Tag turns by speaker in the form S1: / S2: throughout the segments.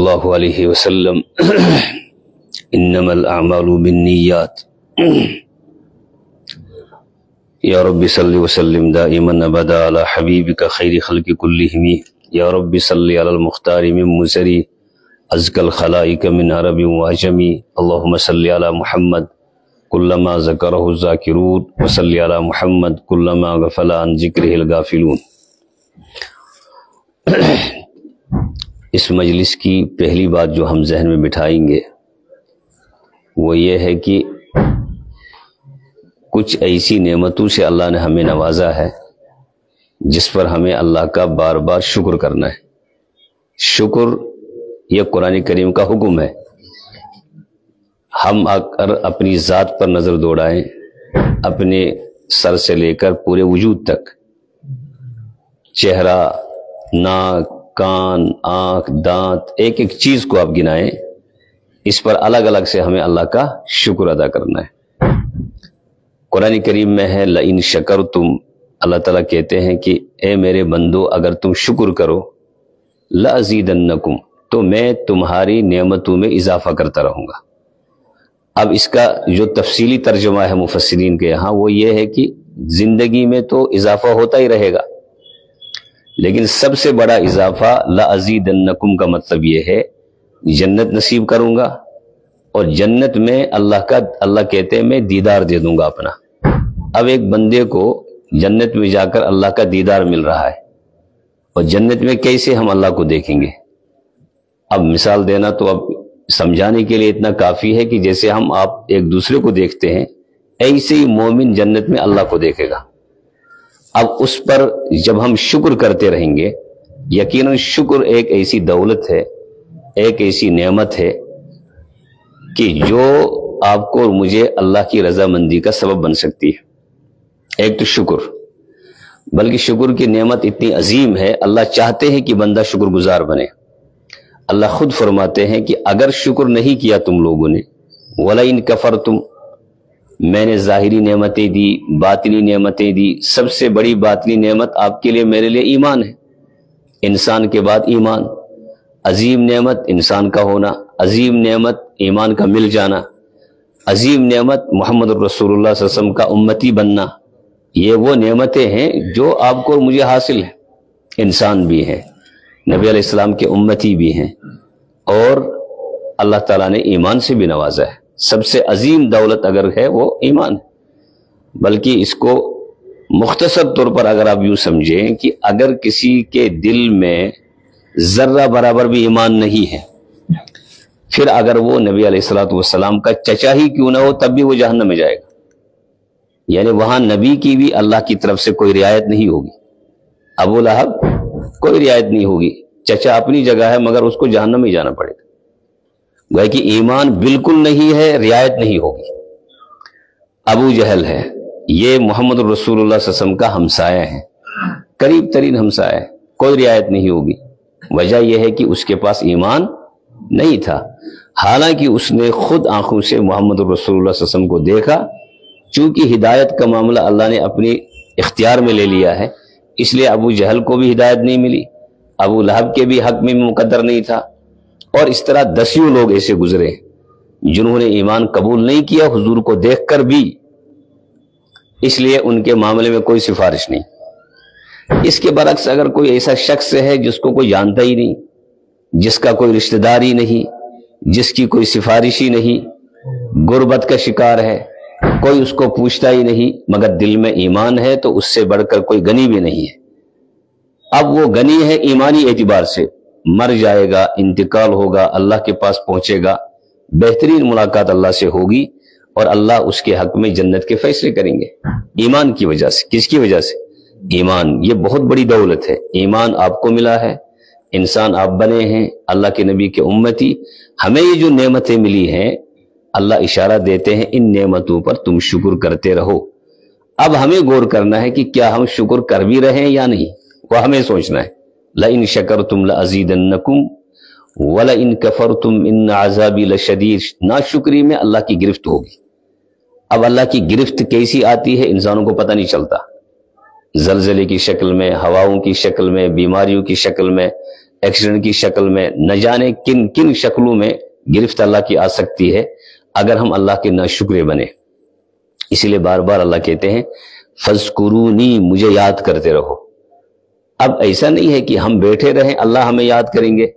S1: اللہ علیہ وسلم انما الاعمال بالنیات یا رب صلی وسلم دائما ابدا علی حبیبک خیر خلق کلہم یا رب صلی علی المختار من مزری ازکی الخلائق من عرب وعجمی اللہم صلی علی محمد کلما ذکرہ الذاکرون وصلی علی محمد کلما غفل عن ذکرہ الغافلون۔ اس مجلس کی پہلی بات جو ہم ذہن میں بٹھائیں گے وہ یہ ہے کہ کچھ ایسی نعمتوں سے اللہ نے ہمیں نوازا ہے جس پر ہمیں اللہ کا بار بار شکر کرنا ہے۔ شکر یہ قرآن کریم کا حکم ہے۔ ہم اگر اپنی ذات پر نظر دوڑائیں، اپنے سر سے لے کر پورے وجود تک، چہرہ، ناک، کان، آنکھ، دانت، ایک ایک چیز کو آپ گنائیں، اس پر الگ الگ سے ہمیں اللہ کا شکر ادا کرنا ہے۔ قرآن کریم میں ہے لئن شکرتم، اللہ تعالیٰ کہتے ہیں کہ اے میرے بندو اگر تم شکر کرو لازیدنکم، تو میں تمہاری نعمتوں میں اضافہ کرتا رہوں گا۔ اب اس کا جو تفصیلی ترجمہ ہے مفسرین کے یہاں وہ یہ ہے کہ زندگی میں تو اضافہ ہوتا ہی رہے گا، لیکن سب سے بڑا اضافہ لازیدنکم کا مطلب یہ ہے جنت نصیب کروں گا، اور جنت میں اللہ کہتے ہیں میں دیدار دے دوں گا اپنا۔ اب ایک بندے کو جنت میں جا کر اللہ کا دیدار مل رہا ہے، اور جنت میں کیسے ہم اللہ کو دیکھیں گے؟ اب مثال دینا تو اب سمجھانے کے لیے اتنا کافی ہے کہ جیسے ہم آپ ایک دوسرے کو دیکھتے ہیں ایسے ہی مومن جنت میں اللہ کو دیکھے گا۔ اب اس پر جب ہم شکر کرتے رہیں گے، یقیناً شکر ایک ایسی دولت ہے، ایک ایسی نعمت ہے کہ جو آپ کو اور مجھے اللہ کی رضامندی کا سبب بن سکتی ہے۔ ایک تو شکر، بلکہ شکر کی نعمت اتنی عظیم ہے، اللہ چاہتے ہیں کہ بندہ شکر گزار بنے۔ اللہ خود فرماتے ہیں کہ اگر شکر نہیں کیا تم لوگوں نے، وَلَئِن كَفَرْتُمْ، میں نے ظاہری نعمتیں دی، باطنی نعمتیں دی، سب سے بڑی باطنی نعمت آپ کے لیے میرے لیے ایمان ہے۔ انسان کے بعد ایمان، عظیم نعمت انسان کا ہونا، عظیم نعمت ایمان کا مل جانا، عظیم نعمت محمد الرسول اللہ صلی اللہ علیہ وسلم کا امتی بننا، یہ وہ نعمتیں ہیں جو آپ کو اور مجھے حاصل ہیں۔ انسان بھی ہیں، نبی علیہ السلام کے امتی بھی ہیں، اور اللہ تعالیٰ نے ایمان سے بھی نوازا ہے۔ سب سے عظیم دولت اگر ہے وہ ایمان ہے۔ بلکہ اس کو مختصر طور پر اگر آپ یوں سمجھیں کہ اگر کسی کے دل میں ذرہ برابر بھی ایمان نہیں ہے، پھر اگر وہ نبی علیہ السلام کا چچا ہی کیوں نہ ہو تب بھی وہ جہنم میں جائے گا۔ یعنی وہاں نبی کی بھی اللہ کی طرف سے کوئی رعایت نہیں ہوگی۔ ابو لہب کوئی رعایت نہیں ہوگی، چچا اپنی جگہ ہے مگر اس کو جہنم میں جانا پڑے گا۔ گویا کہ ایمان بالکل نہیں ہے، رعایت نہیں ہوگی۔ ابو جہل ہے، یہ محمد الرسول اللہ صلی اللہ علیہ وسلم کا ہمسایہ ہے، قریب ترین ہمسایہ ہے، کوئی رعایت نہیں ہوگی۔ وجہ یہ ہے کہ اس کے پاس ایمان نہیں تھا، حالانکہ اس نے خود آنکھوں سے محمد الرسول اللہ صلی اللہ علیہ وسلم کو دیکھا۔ چونکہ ہدایت کا معاملہ اللہ نے اپنی اختیار میں لے لیا ہے، اس لیے ابو جہل کو بھی ہدایت نہیں ملی، ابو لہب کے بھی حق میں مقدر نہیں تھا، اور اس طرح دسیوں لوگ ایسے گزرے جنہوں نے ایمان قبول نہیں کیا حضور کو دیکھ کر بھی، اس لیے ان کے معاملے میں کوئی سفارش نہیں۔ اس کے برعکس اگر کوئی ایسا شخص ہے جس کو کوئی جانتا ہی نہیں، جس کا کوئی رشتہ دار ہی نہیں، جس کی کوئی سفارش ہی نہیں، غربت کا شکار ہے، کوئی اس کو پوچھتا ہی نہیں، مگر دل میں ایمان ہے، تو اس سے بڑھ کر کوئی غنی بھی نہیں ہے۔ اب وہ غنی ہے ایمانی اعتبار سے، مر جائے گا، انتقال ہوگا، اللہ کے پاس پہنچے گا، بہترین ملاقات اللہ سے ہوگی، اور اللہ اس کے حق میں جنت کے فیصلے کریں گے ایمان کی وجہ سے۔ کس کی وجہ سے؟ ایمان۔ یہ بہت بڑی دولت ہے، ایمان آپ کو ملا ہے، انسان آپ بنے ہیں، اللہ کے نبی کے امتی۔ ہمیں یہ جو نعمتیں ملی ہیں، اللہ اشارہ دیتے ہیں ان نعمتوں پر تم شکر کرتے رہو۔ اب ہمیں غور کرنا ہے کہ کیا ہم شکر کر بھی رہے ہیں یا نہیں، وہ ہمیں سوچنا ہے۔ لئن شکرتم لازیدنکم ولئن کفرتم ان عذابی لشدید۔ ناشکری میں اللہ کی گرفت ہوگی۔ اب اللہ کی گرفت کیسی آتی ہے انسانوں کو پتہ نہیں چلتا، زلزلے کی شکل میں، ہواؤں کی شکل میں، بیماریوں کی شکل میں، ایکسیڈنٹ کی شکل میں، نہ جانے کن کن شکلوں میں گرفت اللہ کی آ سکتی ہے اگر ہم اللہ کے ناشکرے بنے۔ اسی لیے بار بار اللہ کہتے ہیں فَاذْكُرُونِی، مجھے یاد کرتے رہو۔ اب ایسا نہیں ہے کہ ہم بیٹھے رہیں اللہ ہمیں یاد کریں گے،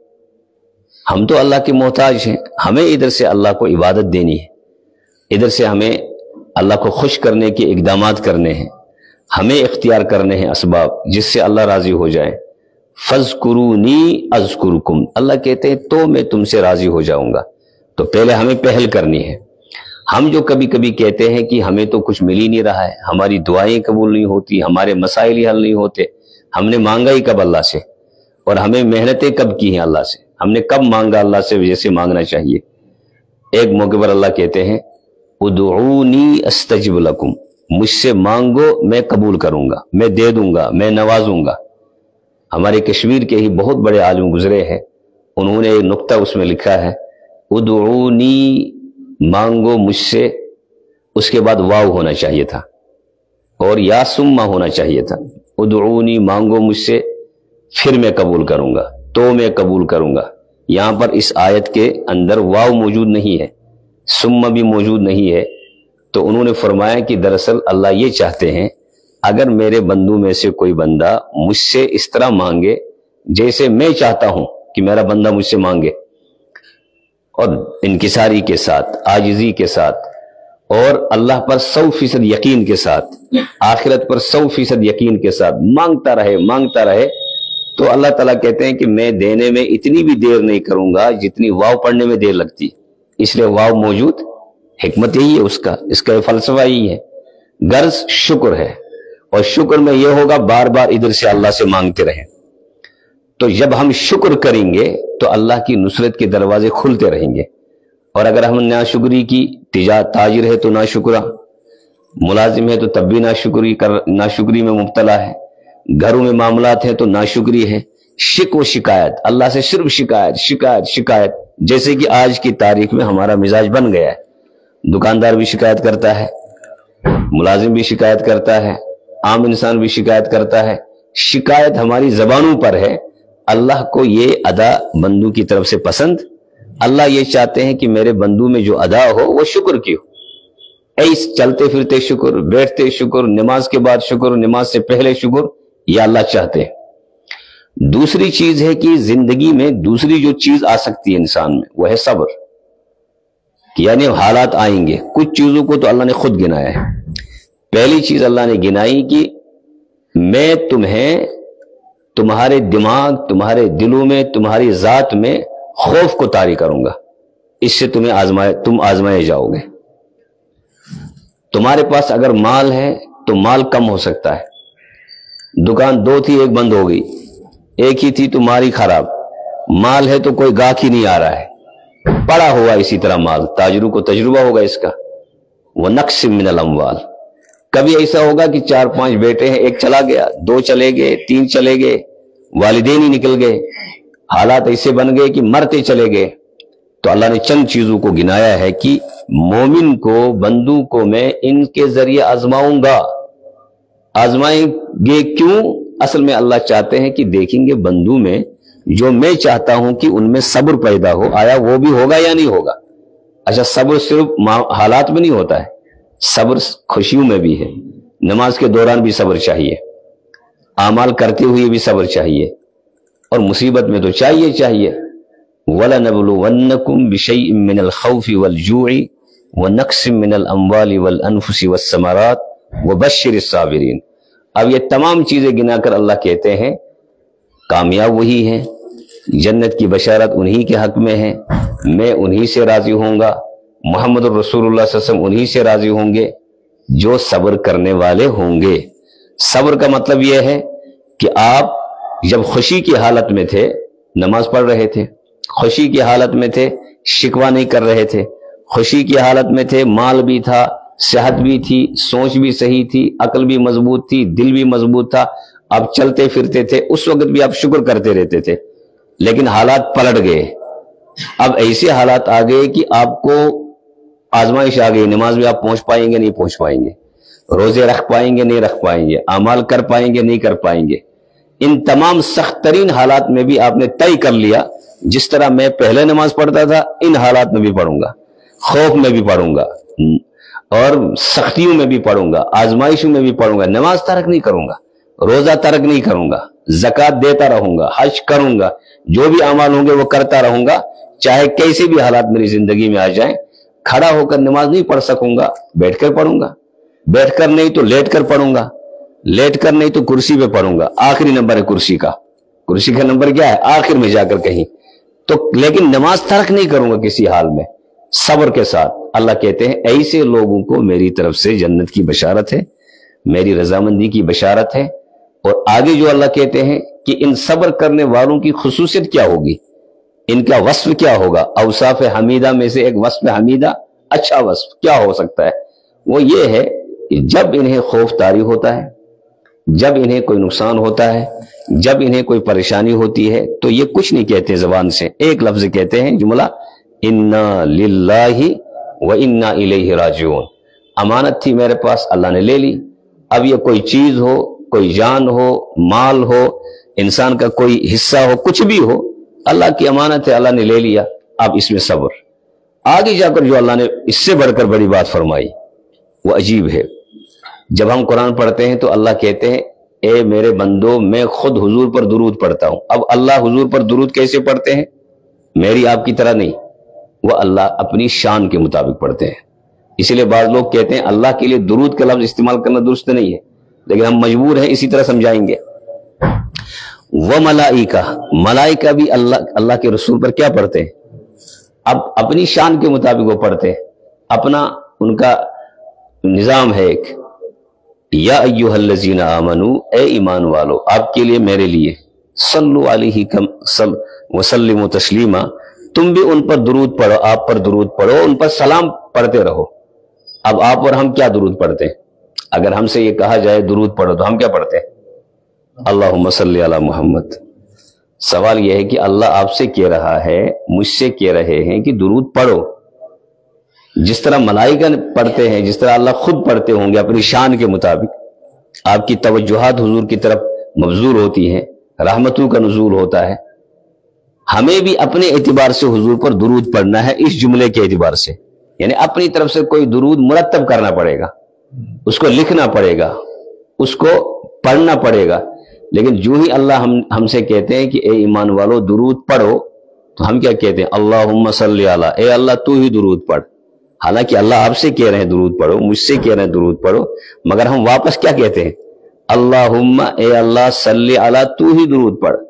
S1: ہم تو اللہ کے محتاج ہیں، ہمیں ادھر سے اللہ کو عبادت دینی ہے، ادھر سے ہمیں اللہ کو خوش کرنے کے اقدامات کرنے ہیں، ہمیں اختیار کرنے ہیں اسباب جس سے اللہ راضی ہو جائے۔ فَاذْكُرُونِی أَذْكُرْكُمْ، اللہ کہتے ہیں تو میں تم سے راضی ہو جاؤں گا۔ تو پہلے ہمیں پہل کرنی ہے۔ ہم جو کبھی کبھی کہتے ہیں کہ ہمیں تو کچھ مل ہی نہیں رہا ہے، ہماری دعائیں قبول نہیں ہوتی، ہمارے مسائل ہی حل نہیں ہوتے، ہم نے مانگا ہی کب اللہ سے، اور ہمیں محنتیں کب کی ہیں اللہ سے، ہم نے کب مانگا اللہ سے جیسے مانگنا چاہیے۔ ایک موقع پر اللہ کہتے ہیں ادعونی استجب لکم، مجھ سے مانگو میں قبول کروں گا، میں دے دوں گا، میں نوازوں گا۔ ہمارے کشمیر کے ہی بہت بڑے عالم گزرے ہیں، انہوں نے ایک نقطہ اس میں لکھا ہے ادعونی، مانگو مجھ سے، اس کے بعد واو ہونا چاہیے تھا اور یا سما ہونا چاہیے تھا۔ ادعونی، مانگو مجھ سے، پھر میں قبول کروں گا، تو میں قبول کروں گا۔ یہاں پر اس آیت کے اندر واو موجود نہیں ہے، سما بھی موجود نہیں ہے، تو انہوں نے فرمایا کہ دراصل اللہ یہ چاہتے ہیں اگر میرے بندوں میں سے کوئی بندہ مجھ سے اس طرح مانگے جیسے میں چاہتا ہوں کہ میرا بندہ مجھ سے مانگے، اور انکساری کے ساتھ، عاجزی کے ساتھ، اور اللہ پر 100% یقین کے ساتھ، آخرت پر 100% یقین کے ساتھ مانگتا رہے، تو اللہ تعالیٰ کہتے ہیں کہ میں دینے میں اتنی بھی دیر نہیں کروں گا جتنی واو پڑھنے میں دیر لگتی۔ اس لیے واو موجود، حکمت یہی ہے اس کا فلسفہ یہی ہے۔ غرض شکر ہے، اور شکر میں یہ ہوگا بار بار ادھر سے اللہ سے مانگتے رہیں۔ تو جب ہم شکر کریں گے تو اللہ کی نصرت کے دروازے کھلتے رہیں گے، اور اگر ہم ناشکری کی تاجر ہے تو ناشکرہ، ملازم ہے تو تب بھی ناشکری میں مبتلا ہے، گھروں میں معاملات ہیں تو ناشکری ہے، شک و شکایت، اللہ سے صرف شکایت، جیسے کہ آج کی تاریخ میں ہمارا مزاج بن گیا ہے۔ دکاندار بھی شکایت کرتا ہے، ملازم بھی شکایت کرتا ہے، عام انسان بھی شکایت کرتا ہے، شکایت ہماری زبانوں پر ہے۔ اللہ کو یہ ادا بندوں کی طرف سے پسند، اللہ یہ چاہتے ہیں کہ میرے بندوں میں جو ادا ہو وہ شکر کی ہو، ایس چلتے پھرتے شکر، بیٹھتے شکر، نماز کے بعد شکر، نماز سے پہلے شکر، یہ اللہ چاہتے ہیں۔ دوسری چیز ہے کہ زندگی میں دوسری جو چیز آ سکتی ہے انسان میں وہ ہے صبر، یعنی حالات آئیں گے، کچھ چیزوں کو تو اللہ نے خود گنایا ہے۔ پہلی چیز اللہ نے گنائی کہ میں تمہیں تمہارے دماغ، تمہارے دلوں میں، تمہاری ذات میں خوف کو طاری کروں گا، اس سے تم آزمائے جاؤ گے۔ تمہارے پاس اگر مال ہے تو مال کم ہو سکتا ہے، دکان 2 تھی ایک بند ہو گئی، ایک ہی تھی تمہاری خراب، مال ہے تو کوئی گاہک ہی نہیں آ رہا ہے، پڑا ہوا اسی طرح مال، تاجروں کو تجربہ ہوگا اس کا۔ وَنَقْصٍ مِّنَ الْأَمْوَالِ، کبھی ایسا ہوگا کہ 4-5 بیٹے ہیں، ایک چلا گیا، 2 چلے گئے، 3 چلے گئے، والدین ہی نکل گئے، حالات ایسے بن گئے کہ مرتے چلے گئے۔ تو اللہ نے چند چیزوں کو گنایا ہے کہ مومن کو، بندوں کو میں ان کے ذریعے آزماؤں گا۔ آزمائیں گے کیوں؟ اصل میں اللہ چاہتے ہیں کہ دیکھیں گے بندوں میں جو میں چاہتا ہوں کہ ان میں صبر پیدا ہو، آیا وہ بھی ہوگا یا نہیں ہوگا۔ اچھا، صبر صرف حالات میں نہیں ہوتا ہے، صبر خوشیوں میں بھی ہے، نماز کے دوران بھی صبر چاہیے، اعمال کرتے ہوئے بھی صبر چاہیے، اور مصیبت میں تو چاہیے۔ وَلَنَبْلُوَنَّكُمْ بِشَيْءٍ مِّنَ الْخَوْفِ وَالْجُوعِ وَنَقْصٍ مِّنَ الْأَمْوَالِ وَالْأَنفُسِ وَالثَّمَرَاتِ وَبَشِّرِ الصَّابِرِينَ۔ اب یہ تمام چیزیں گنا کر اللہ کہتے ہیں کامیاب وہی ہیں، جنت کی بشارت انہی کے حق میں ہے، میں انہی سے راضی ہوں گا، محمد الرسول اللہ صلی اللہ علیہ وسلم انہی سے راضی ہوں گے جو صبر کرنے والے ہوں گے۔ صبر کا مطلب یہ ہے کہ آپ جب خوشی کی حالت میں تھے نماز پڑھ رہے تھے، خوشی کی حالت میں تھے شکوہ نہیں کر رہے تھے، خوشی کی حالت میں تھے مال بھی تھا، صحت بھی تھی، سوچ بھی صحیح تھی، عقل بھی مضبوط تھی، دل بھی مضبوط تھا، آپ چلتے پھرتے تھے، اس وقت بھی آپ شکر کرتے رہتے تھے، لیکن حالات پلٹ گئے۔ اب ایسے حالات آ گئے کہ آپ کو آزمائش آ گئی، نماز میں آپ پہنچ پائیں گے نہیں پہنچ پائیں گے، روزے رکھ پائیں گے نہیں رکھ پائیں گے، اعمال کر پائیں گے نہیں کر پائیں گے، ان تمام سخت ترین حالات میں بھی آپ نے طے کر لیا جس طرح میں پہلے نماز پڑھتا تھا ان حالات میں بھی پڑھوں گا، خوف میں بھی پڑھوں گا اور سختیوں میں بھی پڑھوں گا، آزمائشوں میں بھی پڑھوں گا، نماز ترک نہیں کروں گا، روزہ ترک نہیں کروں گا، زکوٰۃ دیتا رہوں گا، حج کروں گا، جو بھی اعمال ہوں گے وہ کرتا رہوں گا، چاہے کیسے بھی حالات میری زندگی میں آ جائیں۔ کھڑا ہو کر نماز نہیں پڑھ سکوں گا، بیٹھ کر پڑھوں گا، بیٹھ کر نہیں تو لیٹ کر پڑھوں گا، لیٹ کر نہیں تو کرسی پہ پڑھوں گا، آخری نمبر ہے کرسی کا نمبر کیا ہے؟ آخر میں جا کر کہیں تو، لیکن نماز ترک نہیں کروں گا کسی حال میں، صبر کے ساتھ۔ اللہ کہتے ہیں ایسے لوگوں کو میری طرف سے جنت کی بشارت ہے، میری رضامندی کی بشارت ہے۔ اور آگے جو اللہ کہتے ہیں کہ ان صبر کرنے والوں کی خصوصیت کیا ہوگی، ان کا وصف کیا ہوگا؟ اوصاف حمیدہ میں سے ایک وصف حمیدہ، اچھا وصف کیا ہو سکتا ہے؟ وہ یہ ہے کہ جب انہیں خوف طاری ہوتا ہے، جب انہیں کوئی نقصان ہوتا ہے، جب انہیں کوئی پریشانی ہوتی ہے تو یہ کچھ نہیں کہتے زبان سے، ایک لفظ کہتے ہیں جملہ انا للہ و انا الیہ راجعون۔ امانت تھی میرے پاس، اللہ نے لے لی، اب یہ کوئی چیز ہو، کوئی جان ہو، مال ہو، انسان کا کوئی حصہ ہو، کچھ بھی ہو، اللہ کی امانت ہے، اللہ نے لے لیا، اب اس میں صبر۔ آگے جا کر جو اللہ نے اس سے بڑھ کر بڑی بات فرمائی وہ عجیب ہے۔ جب ہم قرآن پڑھتے ہیں تو اللہ کہتے ہیں اے میرے بندو میں خود حضور پر درود پڑھتا ہوں۔ اب اللہ حضور پر درود کیسے پڑھتے ہیں؟ میری آپ کی طرح نہیں، وہ اللہ اپنی شان کے مطابق پڑھتے ہیں۔ اسی لیے بعض لوگ کہتے ہیں اللہ کے لیے درود کا لفظ استعمال کرنا درست نہیں ہے، لیکن ہم مجبور ہیں، اسی طرح سمجھائیں گے۔ وہ ملائکہ بھی اللہ کے رسول پر کیا پڑھتے ہیں؟ اب اپنی شان کے مطابق وہ پڑھتے ہیں، اپنا ان کا نظام ہے ایک۔ یا ایھا الذین آمنوا، اے ایمان والو، آپ کے لیے میرے لیے، صلو علیہ وسلموا تسلیما، تم بھی ان پر درود پڑھو، آپ پر درود پڑھو، ان پر سلام پڑھتے رہو۔ اب آپ اور ہم کیا درود پڑھتے ہیں؟ اگر ہم سے یہ کہا جائے درود پڑھو تو ہم کیا پڑھتے ہیں؟ اللہم صلی علی محمد۔ سوال یہ ہے کہ اللہ آپ سے کہہ رہا ہے، مجھ سے کہہ رہے ہیں کہ درود پڑھو، جس طرح ملائکہ پڑھتے ہیں، جس طرح اللہ خود پڑھتے ہوں گے اپنی شان کے مطابق۔ آپ کی توجہات حضور کی طرف مبذول ہوتی ہیں، رحمتوں کا نزول ہوتا ہے، ہمیں بھی اپنے اعتبار سے حضور پر درود پڑھنا ہے، اس جملے کے اعتبار سے، یعنی اپنی طرف سے کوئی درود مرتب کرنا پڑے گا، اس کو لکھنا پڑے گا، اس کو پڑھنا پڑے گا۔ لیکن جو ہی اللہ ہم سے کہتے ہیں کہ اے ایمان والو درود پڑھو، تو ہم کیا کہتے ہیں؟ اللہم صلی علی، اے اللہ تو ہی درود پڑھ۔ حالانکہ اللہ آپ سے کہہ رہے ہیں درود پڑھو، مجھ سے کہہ رہے ہیں درود پڑھو، مگر ہم واپس کیا کہتے ہیں؟ اللہم، اے اللہ، صلی علی، تو ہی درود پڑھ۔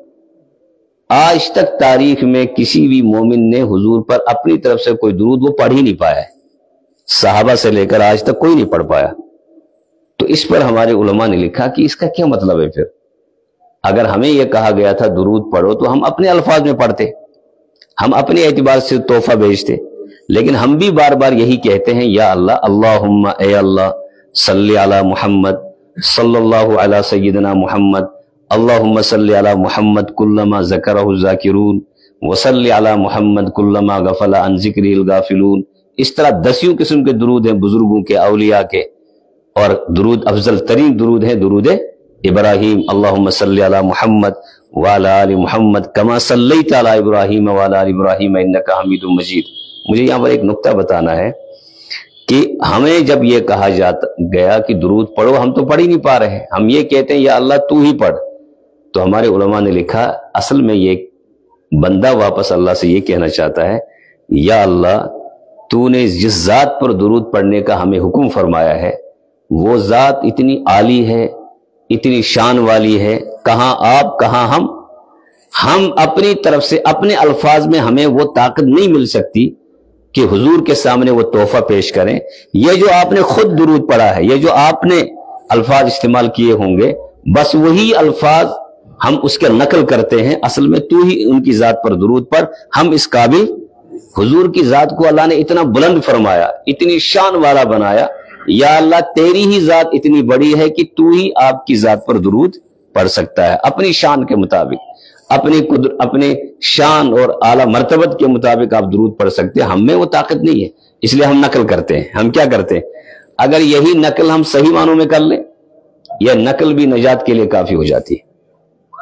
S1: آج تک تاریخ میں کسی بھی مومن نے حضور پر اپنی طرف سے کوئی درود وہ پڑھ ہی نہیں پایا ہے، صحابہ سے لے کر آج تک کوئی نہیں پڑھ پایا۔ تو اس پر ہمارے علماء نے لکھا کہ اس کا کیا مطلب ہے؟ پھر اگر ہمیں یہ کہا گیا تھا درود پڑھو تو ہم اپنے الفاظ میں پڑھتے، ہم اپنے اعتبار سے تحفہ بھیجتے، لیکن ہم بھی بار بار یہی کہتے ہیں یا اللہ، اللہم، اے اللہ، صلی علی محمد، صلی اللہ علی سیدنا محمد، اللہم صلی علی محمد کلما ذکرہ الذاکرون، وصلی علی محمد کلما غفل عن ذکرہ الغافلون۔ اس طرح دسیوں قسم کے درود ہیں بزرگوں کے، اولیاء کے، اور درود افضل ترین درود ہے درود ابراہیم، اللہم صلی علی محمد وعلی آل محمد کما صلیت علی ابراہیم وعلی آل ابراہیم انک حمید مجید۔ مجھے یہاں پر ایک نکتہ بتانا ہے کہ ہمیں جب یہ کہا گیا کہ درود پڑھو، ہم تو پڑھ ہی نہیں پا رہے ہیں، ہم یہ کہتے ہیں یا اللہ تو ہی پڑھ۔ تو ہمارے علماء نے لکھا اصل میں یہ بندہ واپس اللہ سے یہ کہنا چاہتا ہے یا اللہ، تو نے جس ذات پر درود پڑھنے کا ہمیں حکم فرمایا ہے وہ ذات اتنی عالی ہے، اتنی شان والی ہے، کہاں آپ کہاں ہم اپنی طرف سے اپنے الفاظ میں ہمیں وہ طاقت نہیں مل سکتی کہ حضور کے سامنے وہ تحفہ پیش کریں۔ یہ جو آپ نے خود درود پڑھا ہے، یہ جو آپ نے الفاظ استعمال کیے ہوں گے، بس وہی الفاظ ہم اس کے نقل کرتے ہیں۔ اصل میں تو ہی ان کی ذات پر درود پڑھ، ہم اس قابل، حضور کی ذات کو اللہ نے اتنا بلند فرمایا، اتنی شان والا بنایا، یا اللہ تیری ہی ذات اتنی بڑی ہے کہ تو ہی آپ کی ذات پر درود پڑھ سکتا ہے، اپنی شان کے مطابق، اپنے شان اور اعلیٰ مرتبت کے مطابق آپ درود پڑھ سکتے ہیں، ہم میں وہ طاقت نہیں ہے، اس لیے ہم نقل کرتے ہیں۔ ہم کیا کرتے ہیں؟ اگر یہی نقل ہم صحیح معنوں میں کر لیں، یہ نقل بھی نجات کے لیے کافی ہو جاتی ہے۔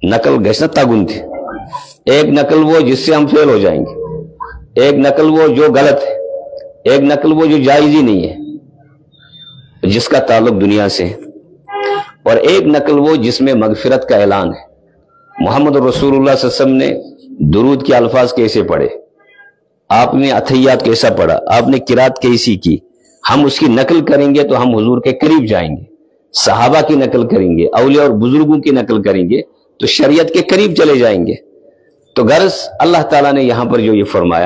S1: नकल घसना तागुन थी। एक नकल वो जिससे हम फेल हो जाएंगे, एक नकल वो जो गलत है, एक नकल वो जो जायज ही नहीं है जिसका ताल्लुक दुनिया से, और एक नकल वो जिसमें मगफिरत का ऐलान है। मोहम्मद रसूलुल्लाह सल्लल्लाहु अलैहि वसल्लम ने दुरूद के अल्फाज कैसे पढ़े, आपने अथैयात कैसा पढ़ा, आपने किरात कैसी की, हम उसकी नकल करेंगे तो हम हुजूर के करीब जाएंगे। सहाबा की नकल करेंगे, औलिया और बुजुर्गों की नकल करेंगे तो शरीयत के करीब चले जाएंगे। तो गर्ज अल्लाह ताला ने यहां पर जो ये फरमाया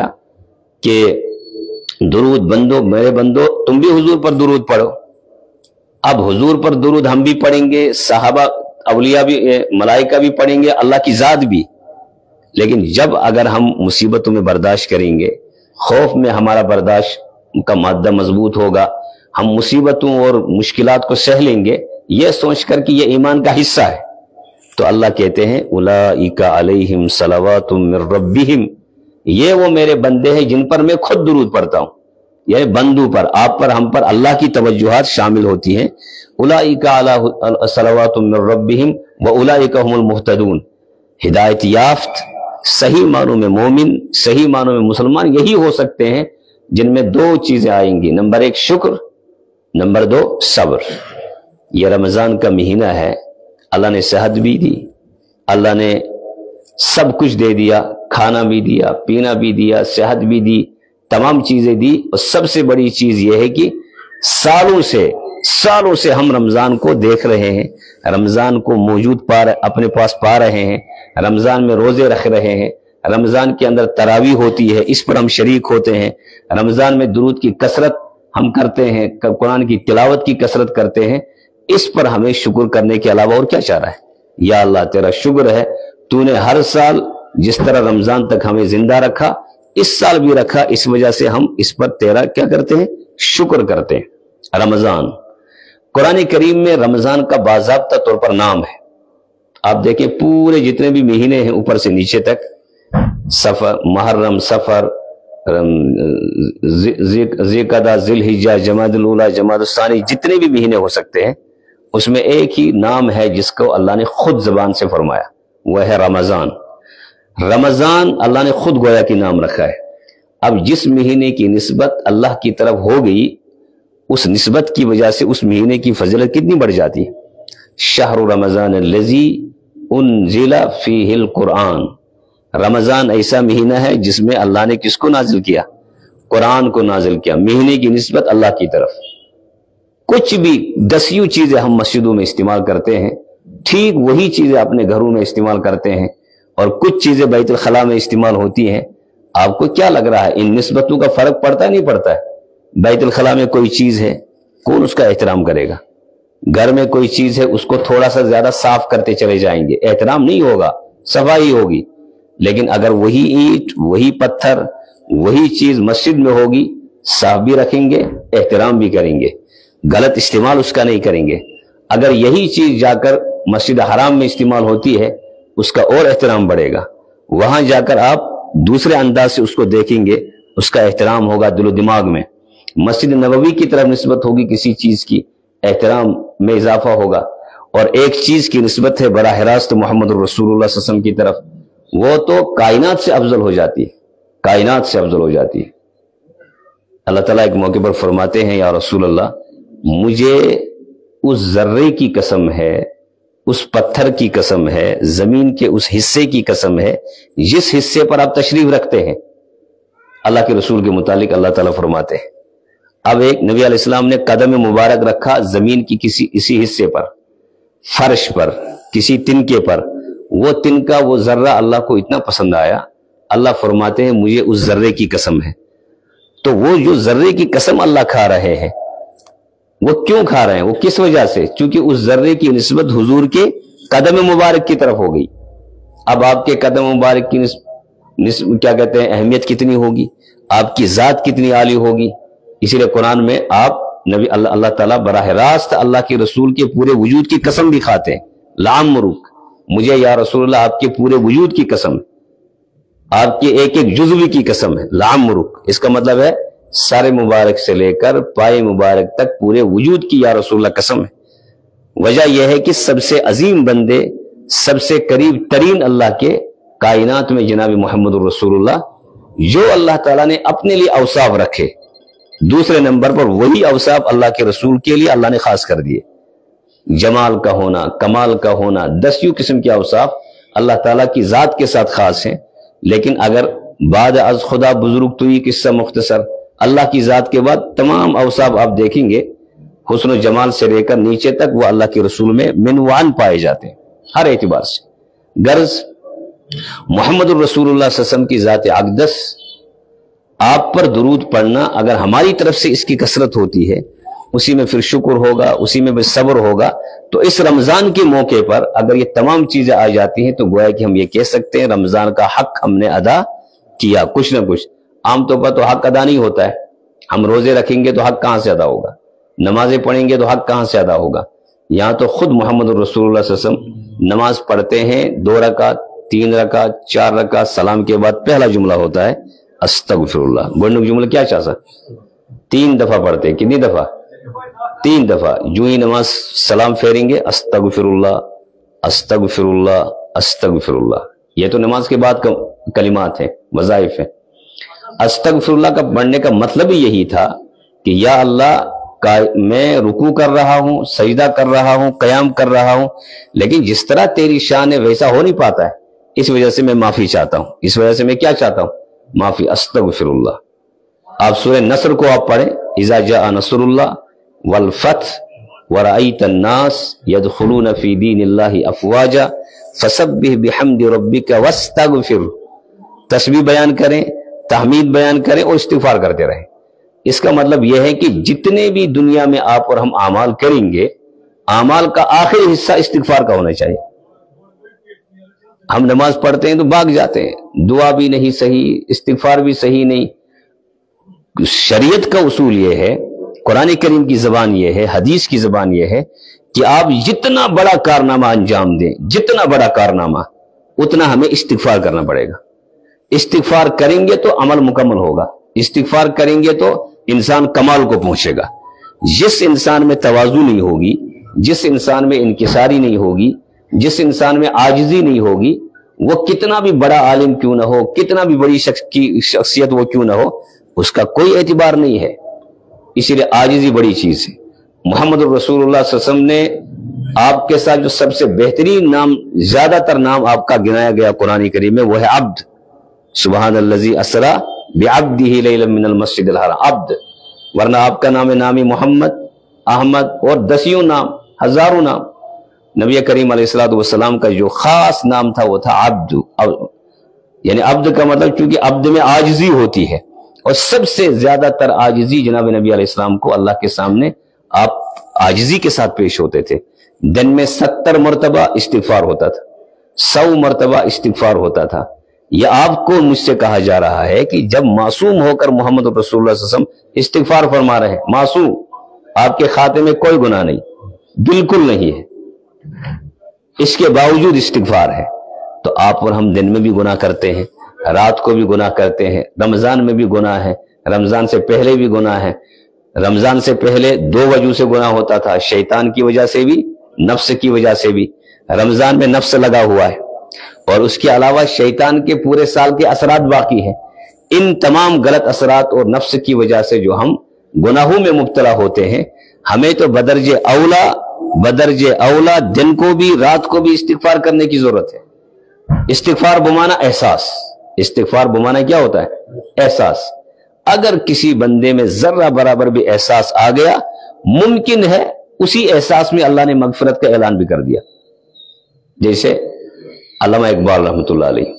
S1: कि दुरूद बंदो, मेरे बंदो तुम भी हुजूर पर दुरूद पढ़ो। अब हुजूर पर दुरूद हम भी पढ़ेंगे, सहाबा औलिया भी, मलाइका भी पढ़ेंगे, अल्लाह की जात भी। लेकिन जब अगर हम मुसीबतों में बर्दाश्त करेंगे, खौफ में हमारा बर्दाश्त का मादा मजबूत होगा, हम मुसीबतों और मुश्किलात को सह लेंगे यह सोचकर कि यह ईमान का हिस्सा है, तो अल्लाह कहते हैं उलाइका अलैहिम सलवातुम मिर रब्बिहिम, ये वो मेरे बंदे हैं जिन पर मैं खुद दुरूद पढ़ता हूं। यानी बंदू पर, आप पर, हम पर अल्लाह की तवज्जुहात शामिल होती हैं। उलाइका अला सलवातुम मिर रब्बिहिम व उलाइका हुमुल मुहतदून, हिदायत याफ्त सही मानों में मोमिन, सही मानों में मुसलमान यही हो सकते हैं जिनमें दो चीजें आएंगी, नंबर एक शुक्र, नंबर दो सब्र। यह रमजान का महीना है, अल्लाह ने सेहत भी दी, अल्लाह ने सब कुछ दे दिया, खाना भी दिया, पीना भी दिया, सेहत भी दी, तमाम चीजें दी। और सबसे बड़ी चीज यह है कि सालों से हम रमजान को देख रहे हैं, रमजान को मौजूद अपने पास पा रहे हैं, रमजान में रोजे रख रहे हैं, रमजान के अंदर तरावी होती है, इस पर हम शरीक होते हैं, रमजान में दुरूद की कसरत हम करते हैं, कुरान की तिलावत की कसरत करते हैं। इस पर हमें शुक्र करने के अलावा और क्या चाह रहा है। या अल्लाह तेरा शुक्र है, तूने हर साल जिस तरह रमजान तक हमें जिंदा रखा, इस साल भी रखा, इस वजह से हम इस पर तेरा क्या करते हैं, शुक्र करते हैं। रमजान, कुरान करीम में रमजान का बाज़ाब्ता तौर पर नाम है। आप देखें पूरे जितने भी महीने हैं ऊपर से नीचे तक, सफर, मुहर्रम, सफर, ज़िलक़दा, ज़िलहिज्जा, जमादुल ऊला, जमादुल सानी, जितने भी महीने हो सकते हैं उसमें एक ही नाम है जिसको अल्लाह ने खुद जबान से फरमाया, वह है रमजान। रमजान अल्लाह ने खुद गोया की नाम रखा है। अब जिस महीने की निस्बत अल्लाह की तरफ हो गई, उस निस्बत की वजह से उस महीने की फजीलत कितनी बढ़ जाती है। शहरु रमजान अल्लज़ी उन्ज़िला फ़ीहिल कुरान, रमजान ऐसा महीना है जिसमें अल्लाह ने किसको नाजिल किया, कुरान को नाजिल किया। महीने की निस्बत अल्लाह की तरफ। कुछ भी 10 चीजें हम मस्जिदों में इस्तेमाल करते हैं, ठीक वही चीजें अपने घरों में इस्तेमाल करते हैं, और कुछ चीजें बैतुल खला में इस्तेमाल होती हैं। आपको क्या लग रहा है, इन निस्बतों का फर्क पड़ता है नहीं पड़ता है? बैतुल खला में कोई चीज है, कौन उसका एहतराम करेगा? घर में कोई चीज है, उसको थोड़ा सा ज्यादा साफ करते चले जाएंगे, एहतराम नहीं होगा, सफाई होगी। लेकिन अगर वही ईंट, वही पत्थर, वही चीज मस्जिद में होगी, साफ भी रखेंगे, एहतराम भी करेंगे, गलत इस्तेमाल उसका नहीं करेंगे। अगर यही चीज जाकर मस्जिद हराम में इस्तेमाल होती है, उसका और एहतराम बढ़ेगा। वहां जाकर आप दूसरे अंदाज से उसको देखेंगे, उसका एहतराम होगा दिलो दिमाग में। मस्जिद नबवी की तरफ निस्बत होगी किसी चीज की, एहतराम में इजाफा होगा। और एक चीज की निस्बत है बराह रास्त मोहम्मद रसूलुल्लाह सल्लल्लाहु अलैहि वसल्लम की तरफ, वो तो कायनात से अफजल हो जाती है, कायनात से अफजल हो जाती है। अल्लाह ताला एक मौके पर फरमाते हैं, या रसूल अल्लाह, मुझे उस जर्रे की कसम है, उस पत्थर की कसम है, जमीन के उस हिस्से की कसम है जिस हिस्से पर आप तशरीफ रखते हैं। अल्लाह के रसूल के मुतालिक अल्लाह ताला फरमाते हैं, अब एक नबी अलैहिस्सलाम ने कदम मुबारक रखा जमीन की किसी इसी हिस्से पर, फर्श पर, किसी तिनके पर। वो तिनका, वो जर्रा अल्लाह को इतना पसंद आया, अल्लाह फरमाते हैं मुझे उस जर्रे की कसम है। तो वो जो जर्रे की कसम अल्लाह खा रहे हैं, वो क्यों खा रहे हैं, वो किस वजह से? क्योंकि उस जर्रे की निस्बत हुजूर के कदम मुबारक की तरफ हो गई। अब आपके कदम मुबारक की क्या कहते हैं, अहमियत कितनी होगी, आपकी जात कितनी आली होगी। इसीलिए कुरान में आप नबी अल्लाह ताला बराह रास्त अल्लाह के रसूल के पूरे वजूद की कसम भी खाते हैं। लाम मुरुक, मुझे या रसूलल्लाह आपके पूरे वजूद की कसम, आपके एक एक जुज़वी की कसम है। लाम मुरुक, इसका मतलब है सारे मुबारक से लेकर पाए मुबारक तक पूरे वजूद की या रसूलल्लाह कसम है। वजह यह है कि सबसे अजीम बंदे, سب سے قریب ترین اللہ کے کائنات میں جناب محمد الرسول اللہ، جو اللہ تعالیٰ نے اپنے لیے اوصاف رکھے، دوسرے نمبر پر وہی اوصاف اللہ کے رسول کے لیے اللہ نے خاص کر دیے۔ جمال کا ہونا، کمال کا ہونا، 10 قسم کے اوصاف اللہ تعالیٰ کی ذات کے ساتھ خاص ہیں۔ لیکن اگر بعد از خدا بزرگ تو یہ قصہ مختصر، اللہ کی ذات کے بعد تمام اوصاف آپ دیکھیں گے حسن و جمال سے لے کر نیچے تک وہ اللہ کے رسول میں منوان پائے جاتے ہیں ہر اعتبار سے۔ غرض محمد الرسول اللہ صلی اللہ علیہ وسلم کی ذات اقدس، آپ پر درود پڑھنا اگر ہماری طرف سے اس کی کثرت ہوتی ہے، اسی میں پھر شکر ہوگا، اسی میں بھی صبر ہوگا، تو اس رمضان کے موقع پر اگر یہ تمام چیزیں آ جاتی ہیں تو گویا کہ ہم یہ کہہ سکتے ہیں رمضان کا حق ہم نے ادا کیا کچھ نہ کچھ۔ عام طور پر تو حق ادا نہیں ہوتا ہے، ہم روزے رکھیں گے تو حق کہاں سے ادا ہوگا، نمازیں پڑھیں گے تو حق کہاں سے ادا ہوگا۔ یہاں تو خود محمد الرسول اللہ صلی اللہ علیہ وسلم نماز پڑھتے ہیں 2 رکعت 3 رکعت 4 رکعت، سلام کے بعد پہلا جملہ ہوتا ہے استغفر اللہ۔ گوڑنک جملہ کیا چاہتا؟ 3 دفعہ پڑھتے ہیں، کتنی دفعہ؟ 3 دفعہ۔ جو ہی نماز سلام پھیریں گے استغفر اللہ استغفر اللہ استغفر اللہ۔ یہ تو نماز کے بعد کلمات ہیں، وظائف ہیں۔ استغفر اللہ کا پڑھنے کا مطلب ہی یہی تھا کہ یا اللہ میں رکوع کر رہا ہوں، سجدہ کر رہا ہوں، قیام کر رہا ہوں، لیکن جس طرح تیری شان ہے ویسا ہو نہیں پاتا ہے، اس وجہ سے میں معافی چاہتا ہوں، اس وجہ سے میں کیا چاہتا ہوں؟ معافی۔ استغفر اللہ۔ آپ سورہ نصر کو آپ پڑھیں، اذا جاء نصر اللہ والفتح ورأیت الناس يدخلون فی دین اللہ افواجا فسبح بحمد ربک واستغفر۔ تسبیح بیان کریں، تحمید بیان کریں اور استغفار کرتے رہیں۔ اس کا مطلب یہ ہے کہ جتنے بھی دنیا میں آپ اور ہم اعمال کریں گے، اعمال کا آخری حصہ استغفار کا ہونا چاہیے۔ ہم نماز پڑھتے ہیں تو بھاگ جاتے ہیں، دعا بھی نہیں صحیح، استغفار بھی صحیح نہیں۔ شریعت کا اصول یہ ہے، قرآن کریم کی زبان یہ ہے، حدیث کی زبان یہ ہے کہ آپ جتنا بڑا کارنامہ انجام دیں، جتنا بڑا کارنامہ، اتنا ہمیں استغفار کرنا پڑے گا۔ استغفار کریں گے تو عمل مکمل ہوگا، استغفار کریں گے تو انسان کمال کو پہنچے گا۔ جس انسان میں تواضع نہیں ہوگی، جس انسان میں انکساری نہیں ہوگی، جس انسان میں عاجزی نہیں ہوگی، وہ کتنا بھی بڑا عالم کیوں نہ ہو، کتنا بھی بڑی شخصیت وہ کیوں نہ ہو، اس کا کوئی اعتبار نہیں ہے۔ اسی لیے عاجزی بڑی چیز ہے۔ محمد الرسول اللہ صلی اللہ علیہ وسلم نے آپ کے ساتھ جو سب سے بہترین نام، زیادہ تر نام آپ کا گنایا گیا قرآن کریم میں، وہ ہے عبد۔ سبحان الذی اسری بعبدہ لیلا من المسجد الحرام، عبد۔ ورنہ آپ کا نام محمد، احمد اور 10 نام، ہزاروں نام۔ نبی کریم علیہ الصلوۃ والسلام کا جو خاص نام تھا وہ تھا عبد۔ یعنی عبد کا مطلب چونکہ عبد میں عاجزی ہوتی ہے، اور سب سے زیادہ تر عاجزی جناب نبی علیہ السلام کو اللہ کے سامنے آپ عاجزی کے ساتھ پیش ہوتے تھے۔ دن میں 70 مرتبہ استغفار ہوتا تھا، 100 مرتبہ استغفار ہوتا تھا۔ یہ آپ کو مجھ سے کہا جا رہا ہے کہ جب معصوم ہو کر محمد رسول اللہ صلی اللہ علیہ وسلم استغفار فرما رہے ہیں، معصوم، آپ کے خاتے میں کوئی گناہ نہیں، بالکل نہیں ہے، اس کے باوجود استغفار ہے، تو آپ اور ہم دن میں بھی گناہ کرتے ہیں، رات کو بھی گناہ کرتے ہیں، رمضان میں بھی گناہ ہے، رمضان سے پہلے بھی گناہ ہے۔ رمضان سے پہلے 2 وجہ سے گناہ ہوتا تھا، شیطان کی وجہ سے بھی، نفس کی وجہ سے بھی۔ رمضان میں نفس لگا ہوا ہے، اور اس کے علاوہ شیطان کے پورے سال کے اثرات باقی ہیں۔ ان تمام غلط اثرات اور نفس کی وجہ سے جو ہم گناہوں میں مبتلا ہوتے ہیں، ہمیں تو بدرجہ اولا دن کو بھی رات کو بھی استغفار کرنے کی ضرورت ہے۔ استغفار بمانا احساس، استغفار بمانا کیا ہوتا ہے؟ احساس۔ اگر کسی بندے میں ذرہ برابر بھی احساس آ گیا، ممکن ہے اسی احساس میں اللہ نے مغفرت کا اعلان بھی کر دیا۔ جیسے علامہ اقبال رحمۃ اللہ علیہ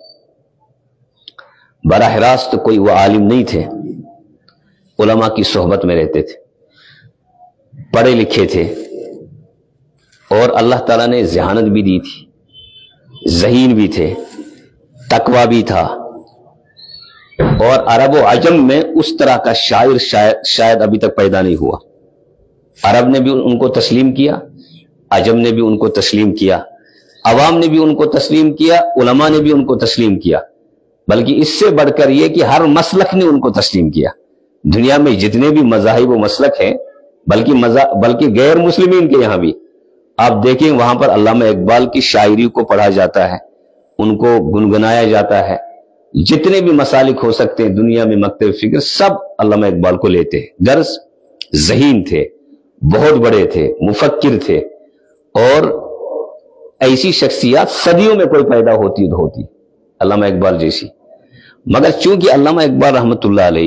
S1: براہ راست کوئی وہ عالم نہیں تھے، علماء کی صحبت میں رہتے تھے، پڑھے لکھے تھے، اور اللہ تعالیٰ نے ذہانت بھی دی تھی، ذہین بھی تھے، تقویٰ بھی تھا، اور عرب و عجم میں اس طرح کا شاعر شاید ابھی تک پیدا نہیں ہوا۔ عرب نے بھی ان کو تسلیم کیا، عجم نے بھی ان کو تسلیم کیا، عوام نے بھی ان کو تسلیم کیا، علماء نے بھی ان کو تسلیم کیا، بلکہ اس سے بڑھ کر یہ کہ ہر مسلک نے ان کو تسلیم کیا۔ دنیا میں جتنے بھی مذاہب و مسلک ہیں، بلکہ غیر مسلمین کے یہاں بھی آپ دیکھیں وہاں پر علامہ اقبال کی شاعری کو پڑھا جاتا ہے، ان کو گنگنایا جاتا ہے، جتنے بھی مسالک ہو سکتے ہیں دنیا میں مکتب فکر سب علامہ اقبال کو لیتے ہیں۔ غرض ذہین تھے، بہت بڑے تھے، مفکر تھے، اور ایسی شخصیات صدیوں میں کوئی پیدا ہوتی علامہ اقبال جیسی۔ مگر چونکہ علامہ اقبال رحمۃ